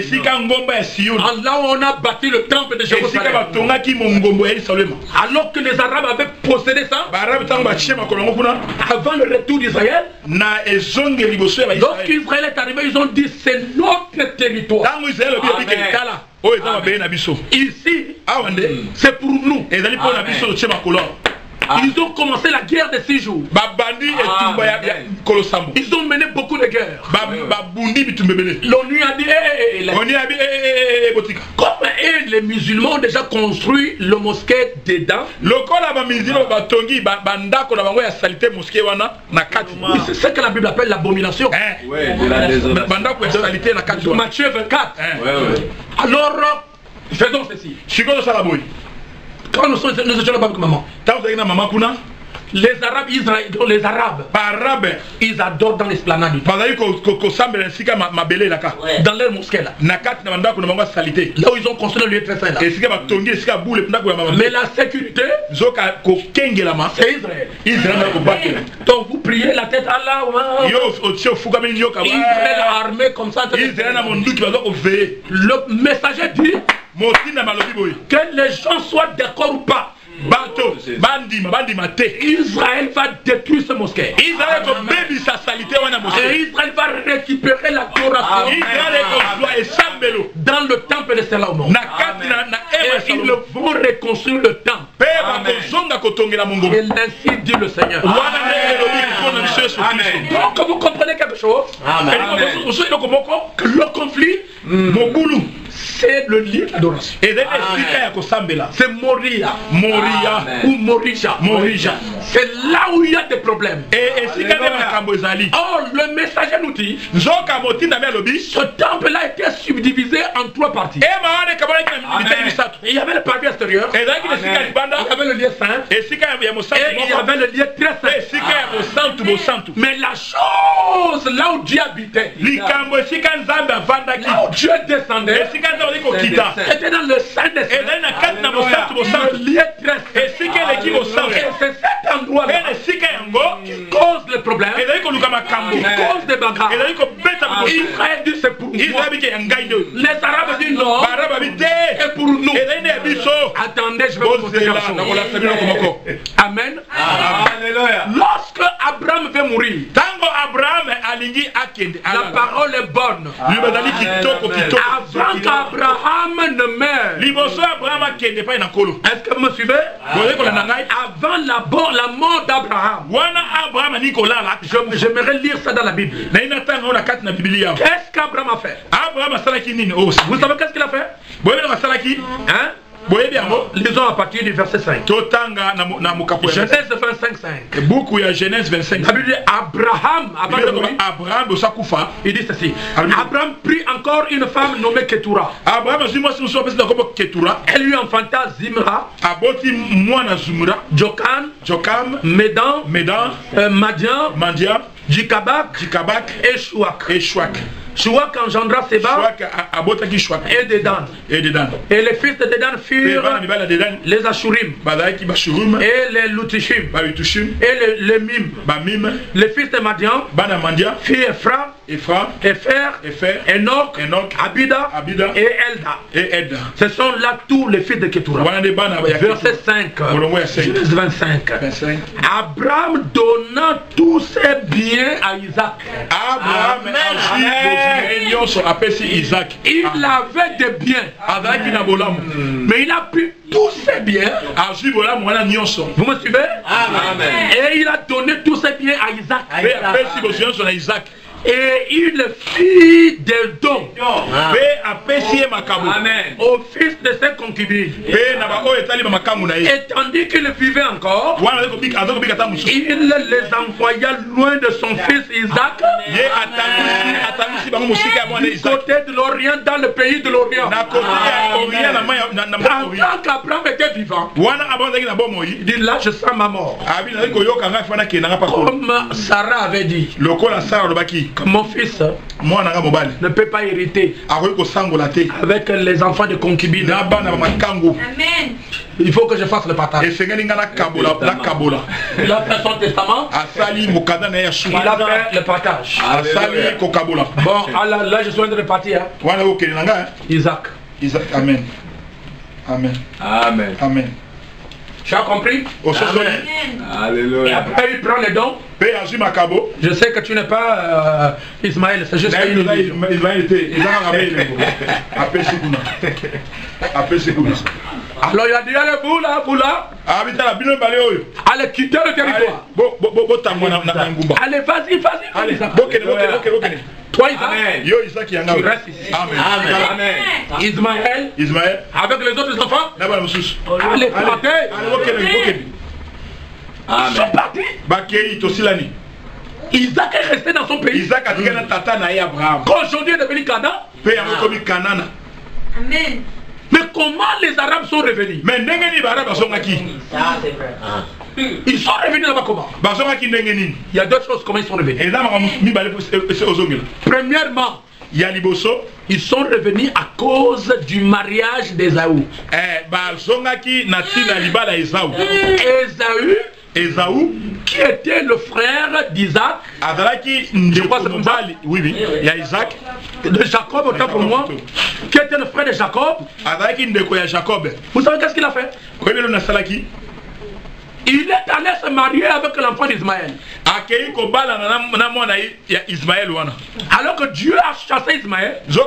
là où on a bâti le temple de Jérusalem. Alors que les Arabes avaient possédé ça, avant le retour d'Israël, lorsqu'Israël est arrivé, ils ont dit c'est notre territoire. Ici, c'est pour nous. Ils ont commencé la guerre des six jours. Ils ont mené beaucoup de guerres. L'ONU a dit, eh, eh, eh, comme eh, les musulmans ont déjà construit le mosquée dedans. Oui, c'est ce que la Bible appelle l'abomination. Matthieu vingt-quatre. Alors, faisons ceci. Quand nous sommes nous étions là-bas avec maman, les Arabes, Israël, les Arabes, ils adorent dans l'esplanade. Dans leur mosquée là. Là où ils ont construit le lieu très saint là. Mais la sécurité, c'est Israël. Donc vous priez la tête à Allah. Israël armé comme ça. Le messager dit que les gens soient d'accord ou pas. Israël va détruire ce mosquée. Israël Et Israël va récupérer l'adoration dans le temple de Salomon. Et ils vont reconstruire le temple. Et ainsi dit le Seigneur. Donc vous comprenez quelque chose? Que le conflit, c'est le lieu d'adoration. C'est Moria. Moria. Ou Morija. Morija. C'est là où il y a des problèmes. Or, le messager nous dit, ce temple-là était subdivisé en trois parties. Il y avait le parti extérieur. Il y avait le lieu saint. Et il y avait le lieu très saint. Mais la chose, là où Dieu habitait, là où Dieu descendait, c'était dans le sein des saints. Le lieu très saint. Et c'est cet endroit-là qui cause le problème, qui cause des bagarres. Israël dit c'est pour nous. Les Arabes disent non, et pour nous. Attendez, je vais vous montrer quelque chose. Amen. Lorsque Abraham veut mourir, la parole est bonne. Avant qu'Abraham ne meure, est-ce que vous me suivez? Avant la, la mort d'Abraham, j'aimerais lire ça dans la Bible. Qu'est-ce qu'Abraham a fait? Vous savez qu'est-ce qu'il a fait? Hein? Lisons à partir du verset cinq. Genèse vingt-cinq cinq. Beaucoup il Genèse vingt-cinq. La Bible dit Abraham, Abraham, il dit ceci. Abraham prit encore une femme nommée Ketura. Elle lui enfanta Zimra, Jokan, Jokam, Medan, Medan, euh, Madian, Mandia, Jikabak, Jikabak et Chouak. Et Chouak. Chouak engendra Seba et Dedan. Et les fils de Dedan furent les Ashurim et les Lutishim et les, les Mim. Les fils de Madian furent Ephra, Epher, Enoch, Abida, et Elda. Ce sont là tous les fils de Ketura. Verset cinq. Genèse vingt-cinq. Abraham donna tous ses biens à Isaac. Abraham il avait des biens, mais il a pris tous ses biens. Vous me suivez? Et il a donné tous ses biens à Isaac. Et il fit des dons au fils de ses concubines. Et tandis qu'il vivait encore, il les envoya loin de son fils Isaac, du côté de l'Orient, dans le pays de l'Orient. Pendant qu'Abraham était vivant, il dit là je sens ma mort. Comme Sarah avait dit, que mon fils ne peut pas hériter avec les enfants de concubines. Amen. Il faut que je fasse le partage. Il a fait son testament. Il a fait le partage. Bon, alors, là je suis en train de partir. Hein. Isaac. Isaac. Amen. Amen. Amen. Amen. Tu as compris? Amen. Alléluia. Et après il prend les dons. Je sais que tu n'es pas euh, Ismaël, c'est juste une illusion. Alors il a dit, allez vous là, vous là. Allez quitter le territoire. Allez, vas-y, vas-y. Allez, toi Isaac, tu restes ici. Amen. Ismaël, Ismaël, avec les autres enfants, allez, partez. Ils sont partis. Isaac est resté dans son pays. Isaac a dit Abraham. Quand aujourd'hui est devenu Canaan. Amen. Mais comment les Arabes sont revenus? Mais n'engeni ba Arabes sont qui? Ah, c'est vrai. Ils sont revenus là-bas comment? Ba sont qui n'engeni? Il y a deux choses comment ils sont revenus. Et là mi balé ozongela. Premièrement, il y a liboso, ils sont revenus à cause du mariage d'Ésaü. Eh ba zongaki na tina libala Ésaü. Ésaü Ésaü qui était le frère d'Isaac. Je crois que c'est comme ça. Oui, oui. Il y a Isaac. De Jacob, autant pour moi. Qui était le frère de Jacob. Vous savez qu'est-ce qu'il a fait? Il est allé se marier avec l'enfant d'Ismaël. Alors que Dieu a chassé Ismaël. Vous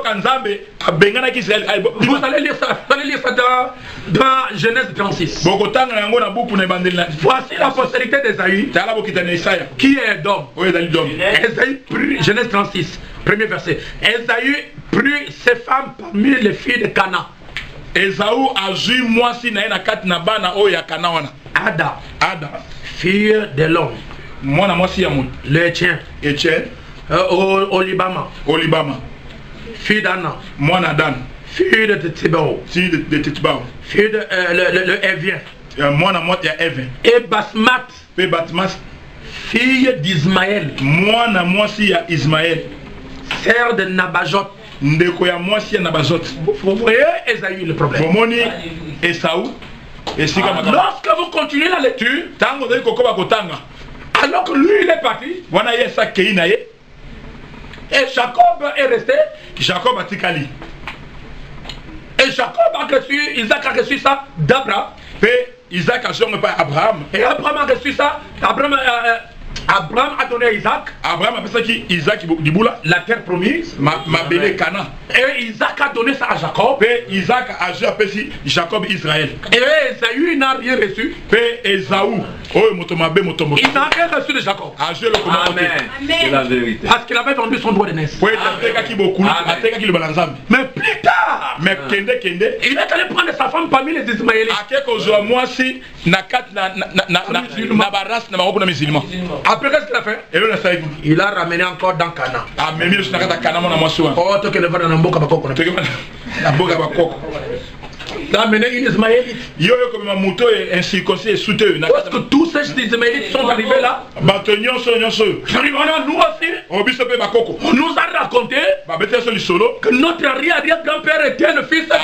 allez lire ça, vous allez lire ça dans, dans Genèse trente-six. Voici la postérité d'Ésaü, qui est Edom. Ésaü prit, Genèse trente-six, premier verset. Ésaü prit ses femmes parmi les filles de Cana. Ésaü a joué moi si na kat na bana o ya Cana wana. Ada. Ada. Fille de l'homme. Moi na moi si amon. Le Étienne. Étienne. Euh, Olibama. Olibama. Fille d'Anna. Moi na Dan. Fille de Tibao. Fille de, de Tibao. Fille de euh, le, le, le Évien. Euh, moi na moi ya Évien. Et Basmat. Et Basmat. Fille d'Ismaël. Moi na moi si ya Ismaël. Sœur de Nabajot. Ndeko ya moi si ya Nabajot. Vous voyez Ésaü le problème. Bomoni Esaü. Ah, lorsque vous continuez la lecture, alors que lui il est parti, et Jacob est resté, Jacob a tikali. Et Jacob a reçu, Isaac a reçu ça d'Abraham. Et Isaac a reçu Abraham. Et Abraham a reçu ça, Abraham, euh, Abraham a donné à Isaac. Abraham a fait qui Isaac Diboula. La terre promise. Ma, ma belle Cana. Et Isaac a donné ça à Jacob. Et Isaac a appelé Jacob Israël. Et Esaü n'a rien reçu. Et Esaü. Oh, motomabe motomo. Il n'a rien reçu de Jacob. Amen. C'est la vérité. Parce qu'il avait vendu son droit de naissance. Mais plus tard, mais kende kende, il est allé prendre sa femme parmi les Ismaélites. Après, qu'est-ce qu'il a fait? Il a ramené encore dans Cana. Oh, tu ne vas dans Mboka Bakoko. Il a amené une Ismaélite. Parce que tous ces Ismaélites sont arrivés là. Nous aussi, on nous a raconté que notre arrière-grand-père était le fils de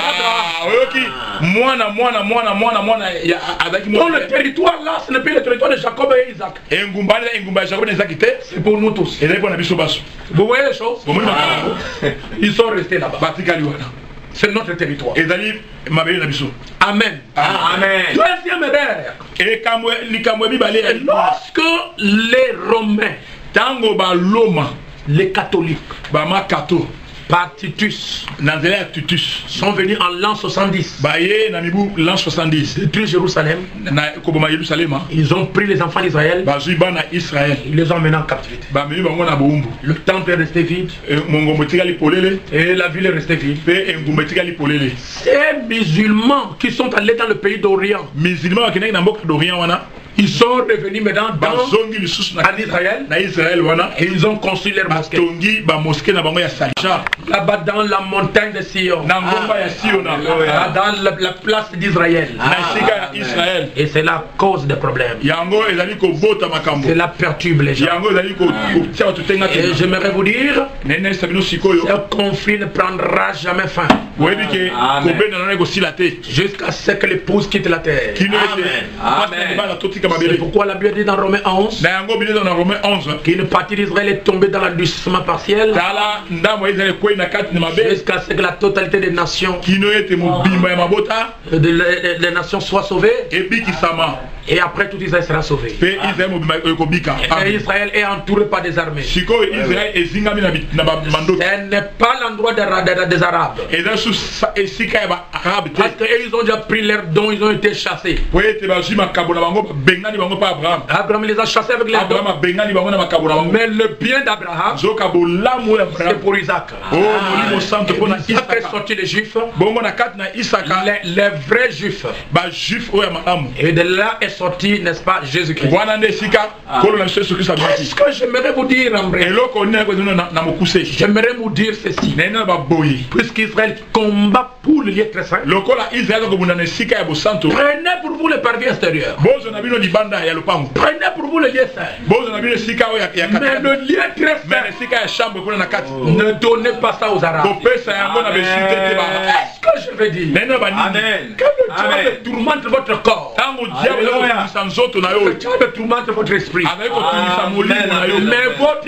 Abraham. Dans le territoire là, ce n'est plus le territoire de Jacob et Isaac. C'est pour nous tous. Vous voyez les choses? Ils sont restés là-bas. C'est notre territoire. Amen. Amen. Deuxième erreur. Lorsque les Romains, les catholiques, par Titus, sont venus en l'an soixante-dix, détruire Jérusalem, ils ont pris les enfants d'Israël, ils les ont emmenés en captivité. Le temple est resté vide et la ville est restée vide. Ces musulmans qui sont allés dans le pays d'Orient, ils sont revenus maintenant dans, en Israël et ils ont construit leur mosquée. Là-bas dans la montagne de Sion, ah, ah, dans la, la place d'Israël. Ah, et c'est la cause des problèmes. C'est la perturbe les gens. Et j'aimerais vous dire, ce conflit ne prendra jamais fin. Jusqu'à ce que l'épouse quitte la terre. Amen. C'est pourquoi la Bible dit dans Romains onze qu'une partie d'Israël est tombée dans l'endurcissement partiel jusqu'à ce que la totalité des nations de les nations soient sauvées. Et après tout Israël sera sauvé. Et Israël est entouré par des armées. Ce n'est pas l'endroit des Arabes. Parce qu'ils ont déjà pris leurs dons, ils ont été chassés. Abraham les a chassés avec les dons. Mais le bien d'Abraham, c'est pour Isaac. Isaac est sorti des Juifs, les, les vrais Juifs. Et de là est sorti, n'est-ce pas, Jésus-Christ. Qu'est-ce que j'aimerais vous dire, Ambré? J'aimerais vous dire ceci. Puisqu'Israël combat pour le lieu très saint, prenez pour vous le parvis extérieur. Prenez pour vous le lieu saint. Mais le lieu très saint, ne donnez pas ça aux Arabes. Est-ce que je veux dire? Amen. Quand le diable tourmente votre corps, le diable tourmente votre esprit, mais votre âme, ne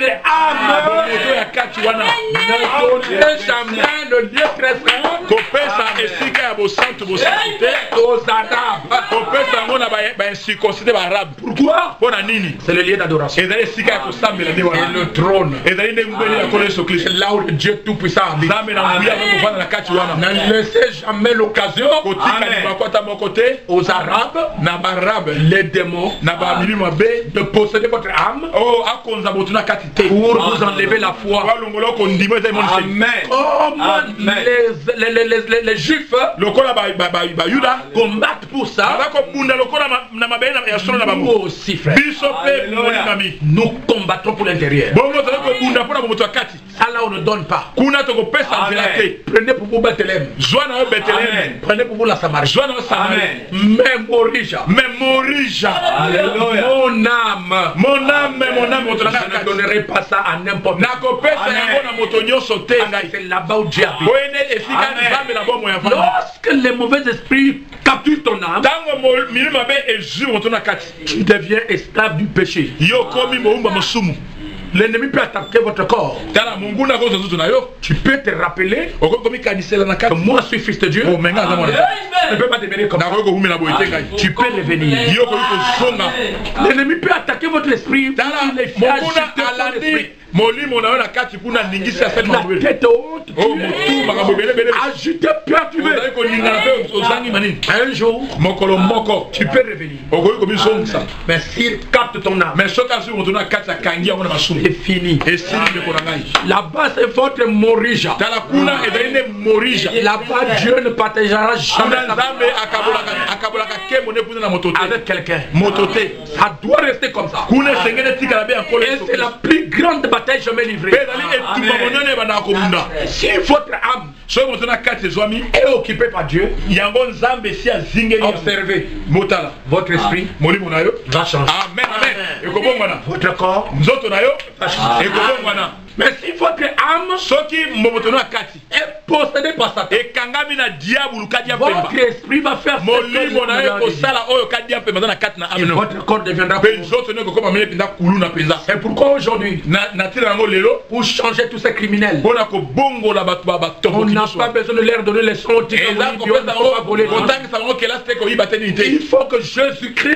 donnez jamais le lieu très saint aux Arabes. Pourquoi? C'est le lieu d'adoration. Et le trône. C'est là où le Dieu Tout-Puissant habite. Ne laissez jamais l'occasion aux Arabes, les démons, de posséder votre âme pour vous enlever la foi. Amen. Comme les, les, les, les, les Juifs combattent pour ça, nous aussi, frère. Nous combattons pour l'intérieur. Ça là on ne donne pas. Prenez pour vous Bethléem. Prenez pour vous la Samarie. Mémorija. Alléluia. Mon âme. Mon âme, mon âme. Je ne donnerai pas ça à n'importe qui. C'est là-bas où Dieu habite. Lorsque les mauvais esprits capturent ton âme, tu deviens esclave du péché. L'ennemi peut attaquer votre corps. Tu peux te rappeler que moi je suis fils de Dieu. Je ne peux pas devenir comme ça. Tu peux revenir. L'ennemi peut attaquer votre esprit. La tête haute, agité, perturbé. Un jour, tu peux revenir. Mais s'il capte ton âme, c'est fini. Là-bas, c'est votre morija. Là-bas, Dieu ne partagera jamais avec quelqu'un. Ça doit rester comme ça. Et c'est la plus grande bataille jamais livrée. Si votre âme est occupée par Dieu, observez, votre esprit va changer. Votre corps va changer. Mais si votre âme est possédée par Satan, votre esprit va faire ce que votre corps deviendra. C'est pourquoi aujourd'hui, pour changer tous ces criminels, on n'a pas besoin de leur donner les sons. Il faut que Jésus-Christ,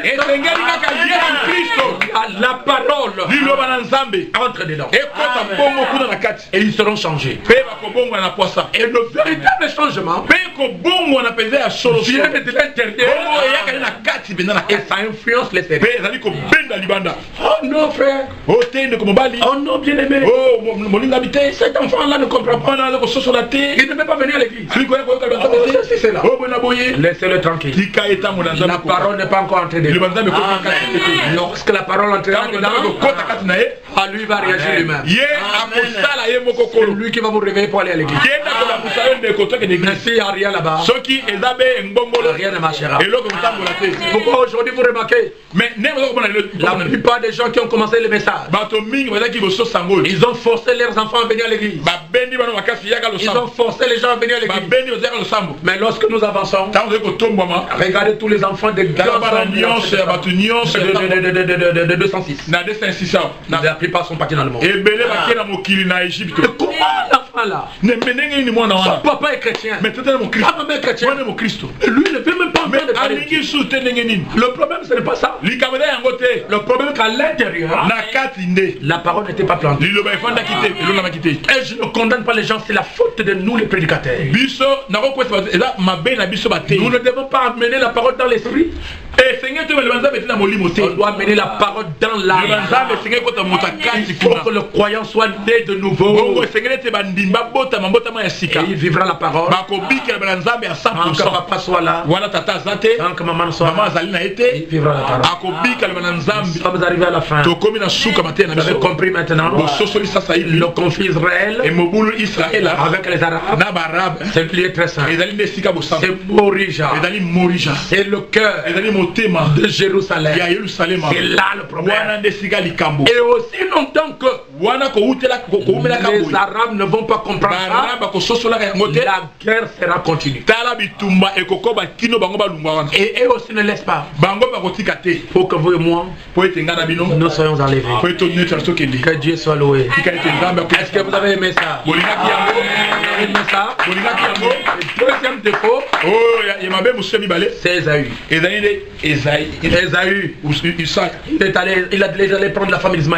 la parole, entre dedans. Et ils seront changés. Et le véritable changement vient de l'intérieur. Et ça influence les cerveaux. Oh non, frère. Oh non, bien aimé. Cet enfant-là ne comprend pas. Il ne peut pas venir à l'église. C'est là. Laissez-le tranquille. La parole n'est pas encore entrée dedans. Lorsque la parole entrera dedans, ah, lui va réagir lui-même. C'est lui qui va vous réveiller pour aller à l'église. Mais s'il n'y a rien là-bas, rien ne marchera. Pourquoi aujourd'hui vous remarquez, la plupart des gens qui ont commencé le message, ils ont forcé leurs enfants à venir à l'église. Ils ont forcé les gens à venir à l'église. Mais lorsque nous avançons, regardez tous les enfants de deux cent six. La plupart sont partis dans le monde. Et comment enfant-là, Son son papa est chrétien. Mais c'est mon Christ. Sa maman est chrétienne. Moi, mon Christ. Et lui, il ne veut même pas entendre parler. Mais Le problème, ce n'est pas ça. Le problème, c'est qu'à l'intérieur, la parole n'était pas plantée. Et je ne condamne pas les gens, c'est la faute de nous, les prédicateurs. Nous ne devons pas amener la parole dans l'esprit. On doit amener la parole dans l'âme. Il faut que le croyant soit né de nouveau. Et il vivra la parole. Tant que papa soit là, tant que maman soit là, il vivra la parole. Nous sommes arrivés à la fin. Vous avez compris maintenant le conflit Israël avec les Arabes. C'est un lieu très simple. C'est Morija. C'est le cœur de Jérusalem. C'est là le problème. Et aussi longtemps que les Arabes ne vont pas comprendre ça, la guerre sera continue. Et eux aussi ne laissent pas. Pour que vous et moi, nous soyons enlevés. Que Dieu soit loué. Est-ce que vous avez aimé ça? Vous avez aimé ça? Le deuxième défaut, c'est Esaü. Esaü, il est allé, il a déjà allé prendre la femme d'Ismaël.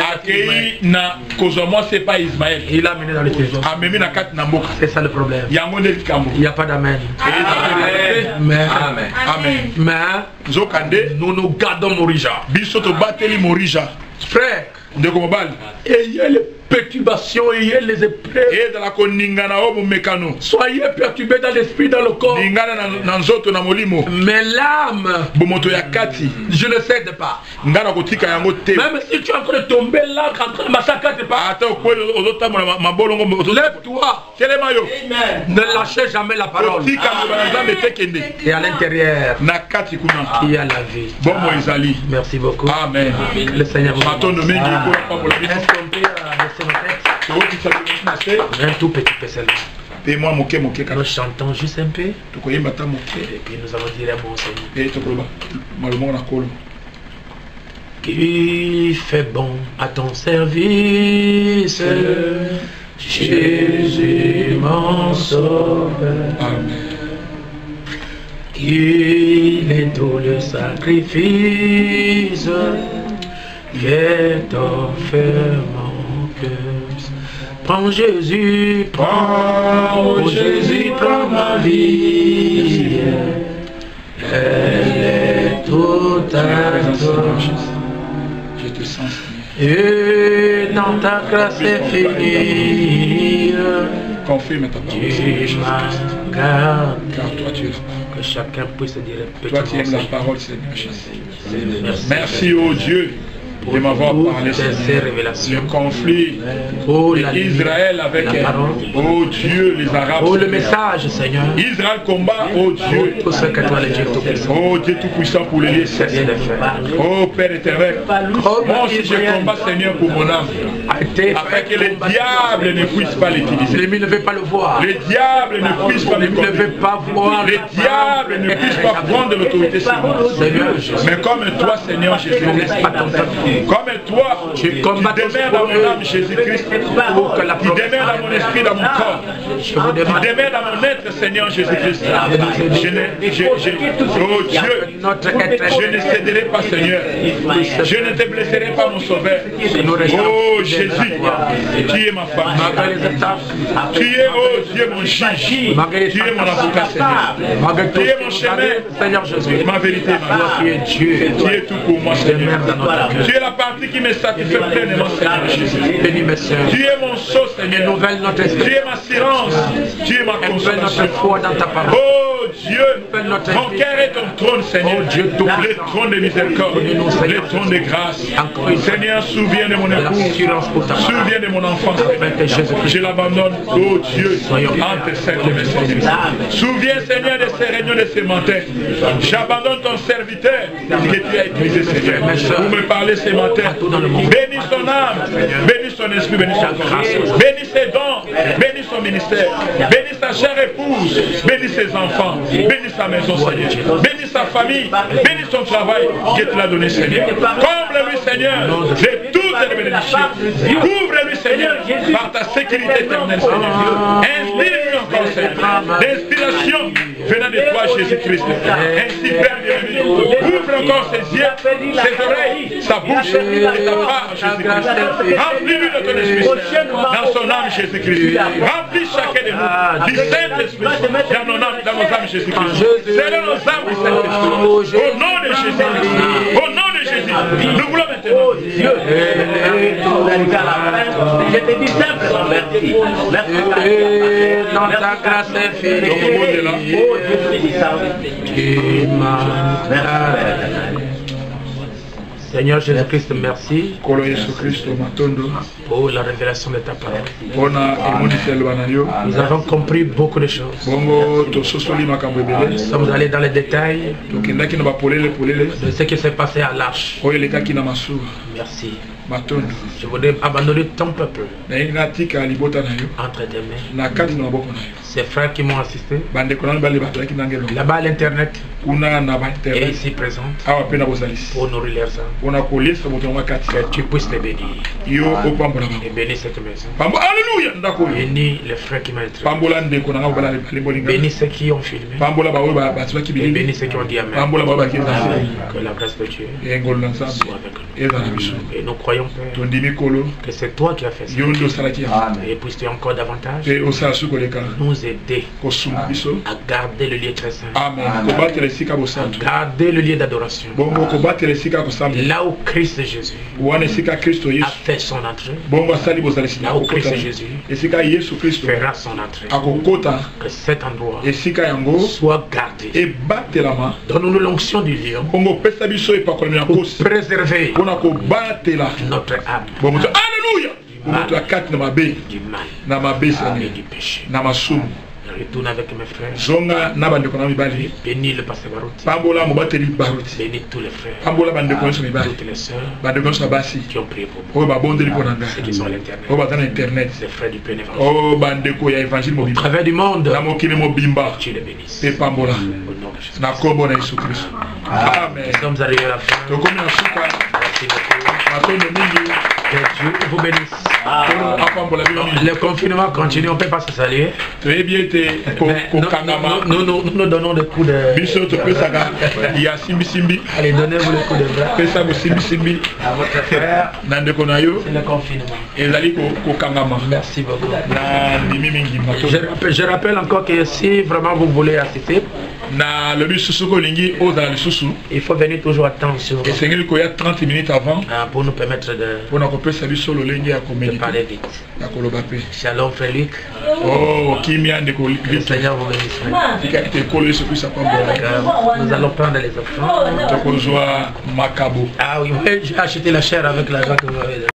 Il a amené dans le trésor. C'est ça le problème. Il n'y a pas d'amen. Mais, Amen. Mais, nous nous gardons Morija. Frère, ayez les perturbations, ayez les épreuves. Soyez perturbés dans l'esprit, dans le corps. Mais l'âme, je ne cède pas. Même si tu es en train de tomber là, en train de massacrer pas. Lève-toi. Ne lâchez jamais la parole. Et à l'intérieur, il y a la vie. Merci beaucoup. Amen. Le Seigneur vous bénisse. Est-ce qu'on peut baisser nos têtes? Un tout petit peu seulement. Nous chantons juste un peu. Et puis nous allons dire un bon Seigneur. Qui fait bon à ton service, Jésus mon sauveur. Amen. Il est tout le sacrifice est offert mon cœur. Prends Jésus, prends oh Jésus, prends ma vie. Elle est toute à toi. Je te sens. Et dans ta grâce infinie, confirme ta parole. Tu m'as gardé. Car toi tu es là. Que chacun puisse dire petit. Toi tu aimes la parole, Seigneur Jésus. Merci, Merci ô Dieu. De m'avoir parlé le conflit d'Israël avec oh Dieu les Arabes. Oh le message Seigneur. Israël combat oh Dieu. Oh Dieu tout puissant pour les lier. Oh Père éternel. Moi aussi je combats Seigneur pour mon âme. Afin que le diable ne puisse pas l'utiliser. L'ennemi ne veut pas le voir. Le diable ne puisse pas le ne veut pas voir. Le diable ne puisse pas prendre l'autorité sur moi. Mais comme toi Seigneur Jésus. Comme toi, tu demeures dans mon âme, Jésus-Christ. Tu demeures dans mon esprit, dans mon corps. Tu demeures dans mon être, Seigneur Jésus-Christ. Je ne, je, je, oh Dieu, je ne céderai pas, Seigneur. Je ne te blesserai pas, mon Sauveur. Oh Jésus, tu es ma femme. Tu es, oh Dieu, mon juge. Tu es mon avocat, Seigneur. Tu es mon chemin, Seigneur Jésus. Ma vérité, ma gloire. Tu es tout pour moi, Seigneur. Tu es la partie qui me satisfait pleinement, Seigneur Jésus. Tu es mon saut, Seigneur. Tu es ma silence. Tu es ma consolation. Oh Dieu, mon cœur est ton trône, Seigneur. Le trône de miséricorde, le trône de grâce. Seigneur, souviens de mon époux. Souviens de mon enfant. Je l'abandonne, oh Dieu, entre celles de mes seigneurs. Souviens, Seigneur, de ces réunions de ce matin. J'abandonne ton serviteur que tu as utilisé, Seigneur. Vous me parlez ce matin. Bénis son âme, bénis son esprit, bénis son corps. Bénis ses dons, bénis son ministère. Bénis sa chère épouse, bénis ses enfants, bénis sa maison, Seigneur. Bénis sa famille, bénis son travail que tu l'as donné, Seigneur. Comble-lui, Seigneur, de toutes de bénédiction. Couvre-lui, Seigneur, par ta sécurité éternelle, Seigneur. Inspire-lui encore, Seigneur. L'inspiration venant de toi, Jésus-Christ. Ainsi, Père bien-aimé, ouvre encore ses yeux, ses oreilles, sa bouche et ta part, Jésus-Christ. Remplis-lui de ton esprit, dans son âme, Jésus-Christ. Remplis chacun de nous du Saint-Esprit dans nos âmes, dans nos âmes, Jésus-Christ. Selon nos âmes du Saint-Esprit. Au nom de Jésus-Christ. Au nom de Jésus. Nous voulons maintenant. Dieu, je te dis simplement merci. Merci dans ta grâce infinie. Oh Dieu, je te dis ça. Seigneur Jésus-Christ, merci pour la révélation de ta parole. Nous avons compris beaucoup de choses. Nous sommes allés dans les détails de ce qui s'est passé à l'Arche. Merci. Je voudrais abandonner ton peuple entre tes mains. Ces frères qui m'ont assisté là-bas à l'internet et ici présents pour nourrir leurs âmes. Que tu puisses les bénir et bénir cette maison. Bénis les frères qui m'introduisent. Bénis ceux qui ont filmé et bénis ceux qui ont dit Amen. Que la grâce de Dieu soit avec nous. Et nous croyons, Père, que c'est toi qui as fait ça. Et puisses-tu encore davantage nous aider à garder le lieu très saint, à garder le lieu d'adoration, là où Christ Jésus a fait son entrée, là où Christ Jésus fera son entrée, que cet endroit soit gardé. Donne-nous l'onction du lion pour préserver notre âme du mal, du mal et du péché. Retourne avec mes frères. Bénis le pasteur Barouti. Bénis tous les frères, toutes les sœurs qui ont prié pour moi. Ceux qui sont à l'internet, les frères du Pénévangile. Au travers du monde, tu les bénisses. Au nom de Jésus-Christ. Amen. Nous sommes arrivés à la fin. Merci beaucoup. Que Dieu vous bénisse. Ah, le confinement continue, on ne peut pas se saluer. Mais nous, nous, nous, nous, nous donnons des coups de... Allez, donnez-vous le coup de bras à votre frère. C'est le confinement. Merci beaucoup. Je rappelle, je rappelle encore que si vraiment vous voulez assister, il faut venir toujours à temps sur trente minutes avant pour nous permettre de, de parler vite. Shalom frère Luc. Oh, le Seigneur vous bénisse. Nous allons prendre les offrandes. Ah oui, j'ai acheté la chair avec l'argent que vous avez donné.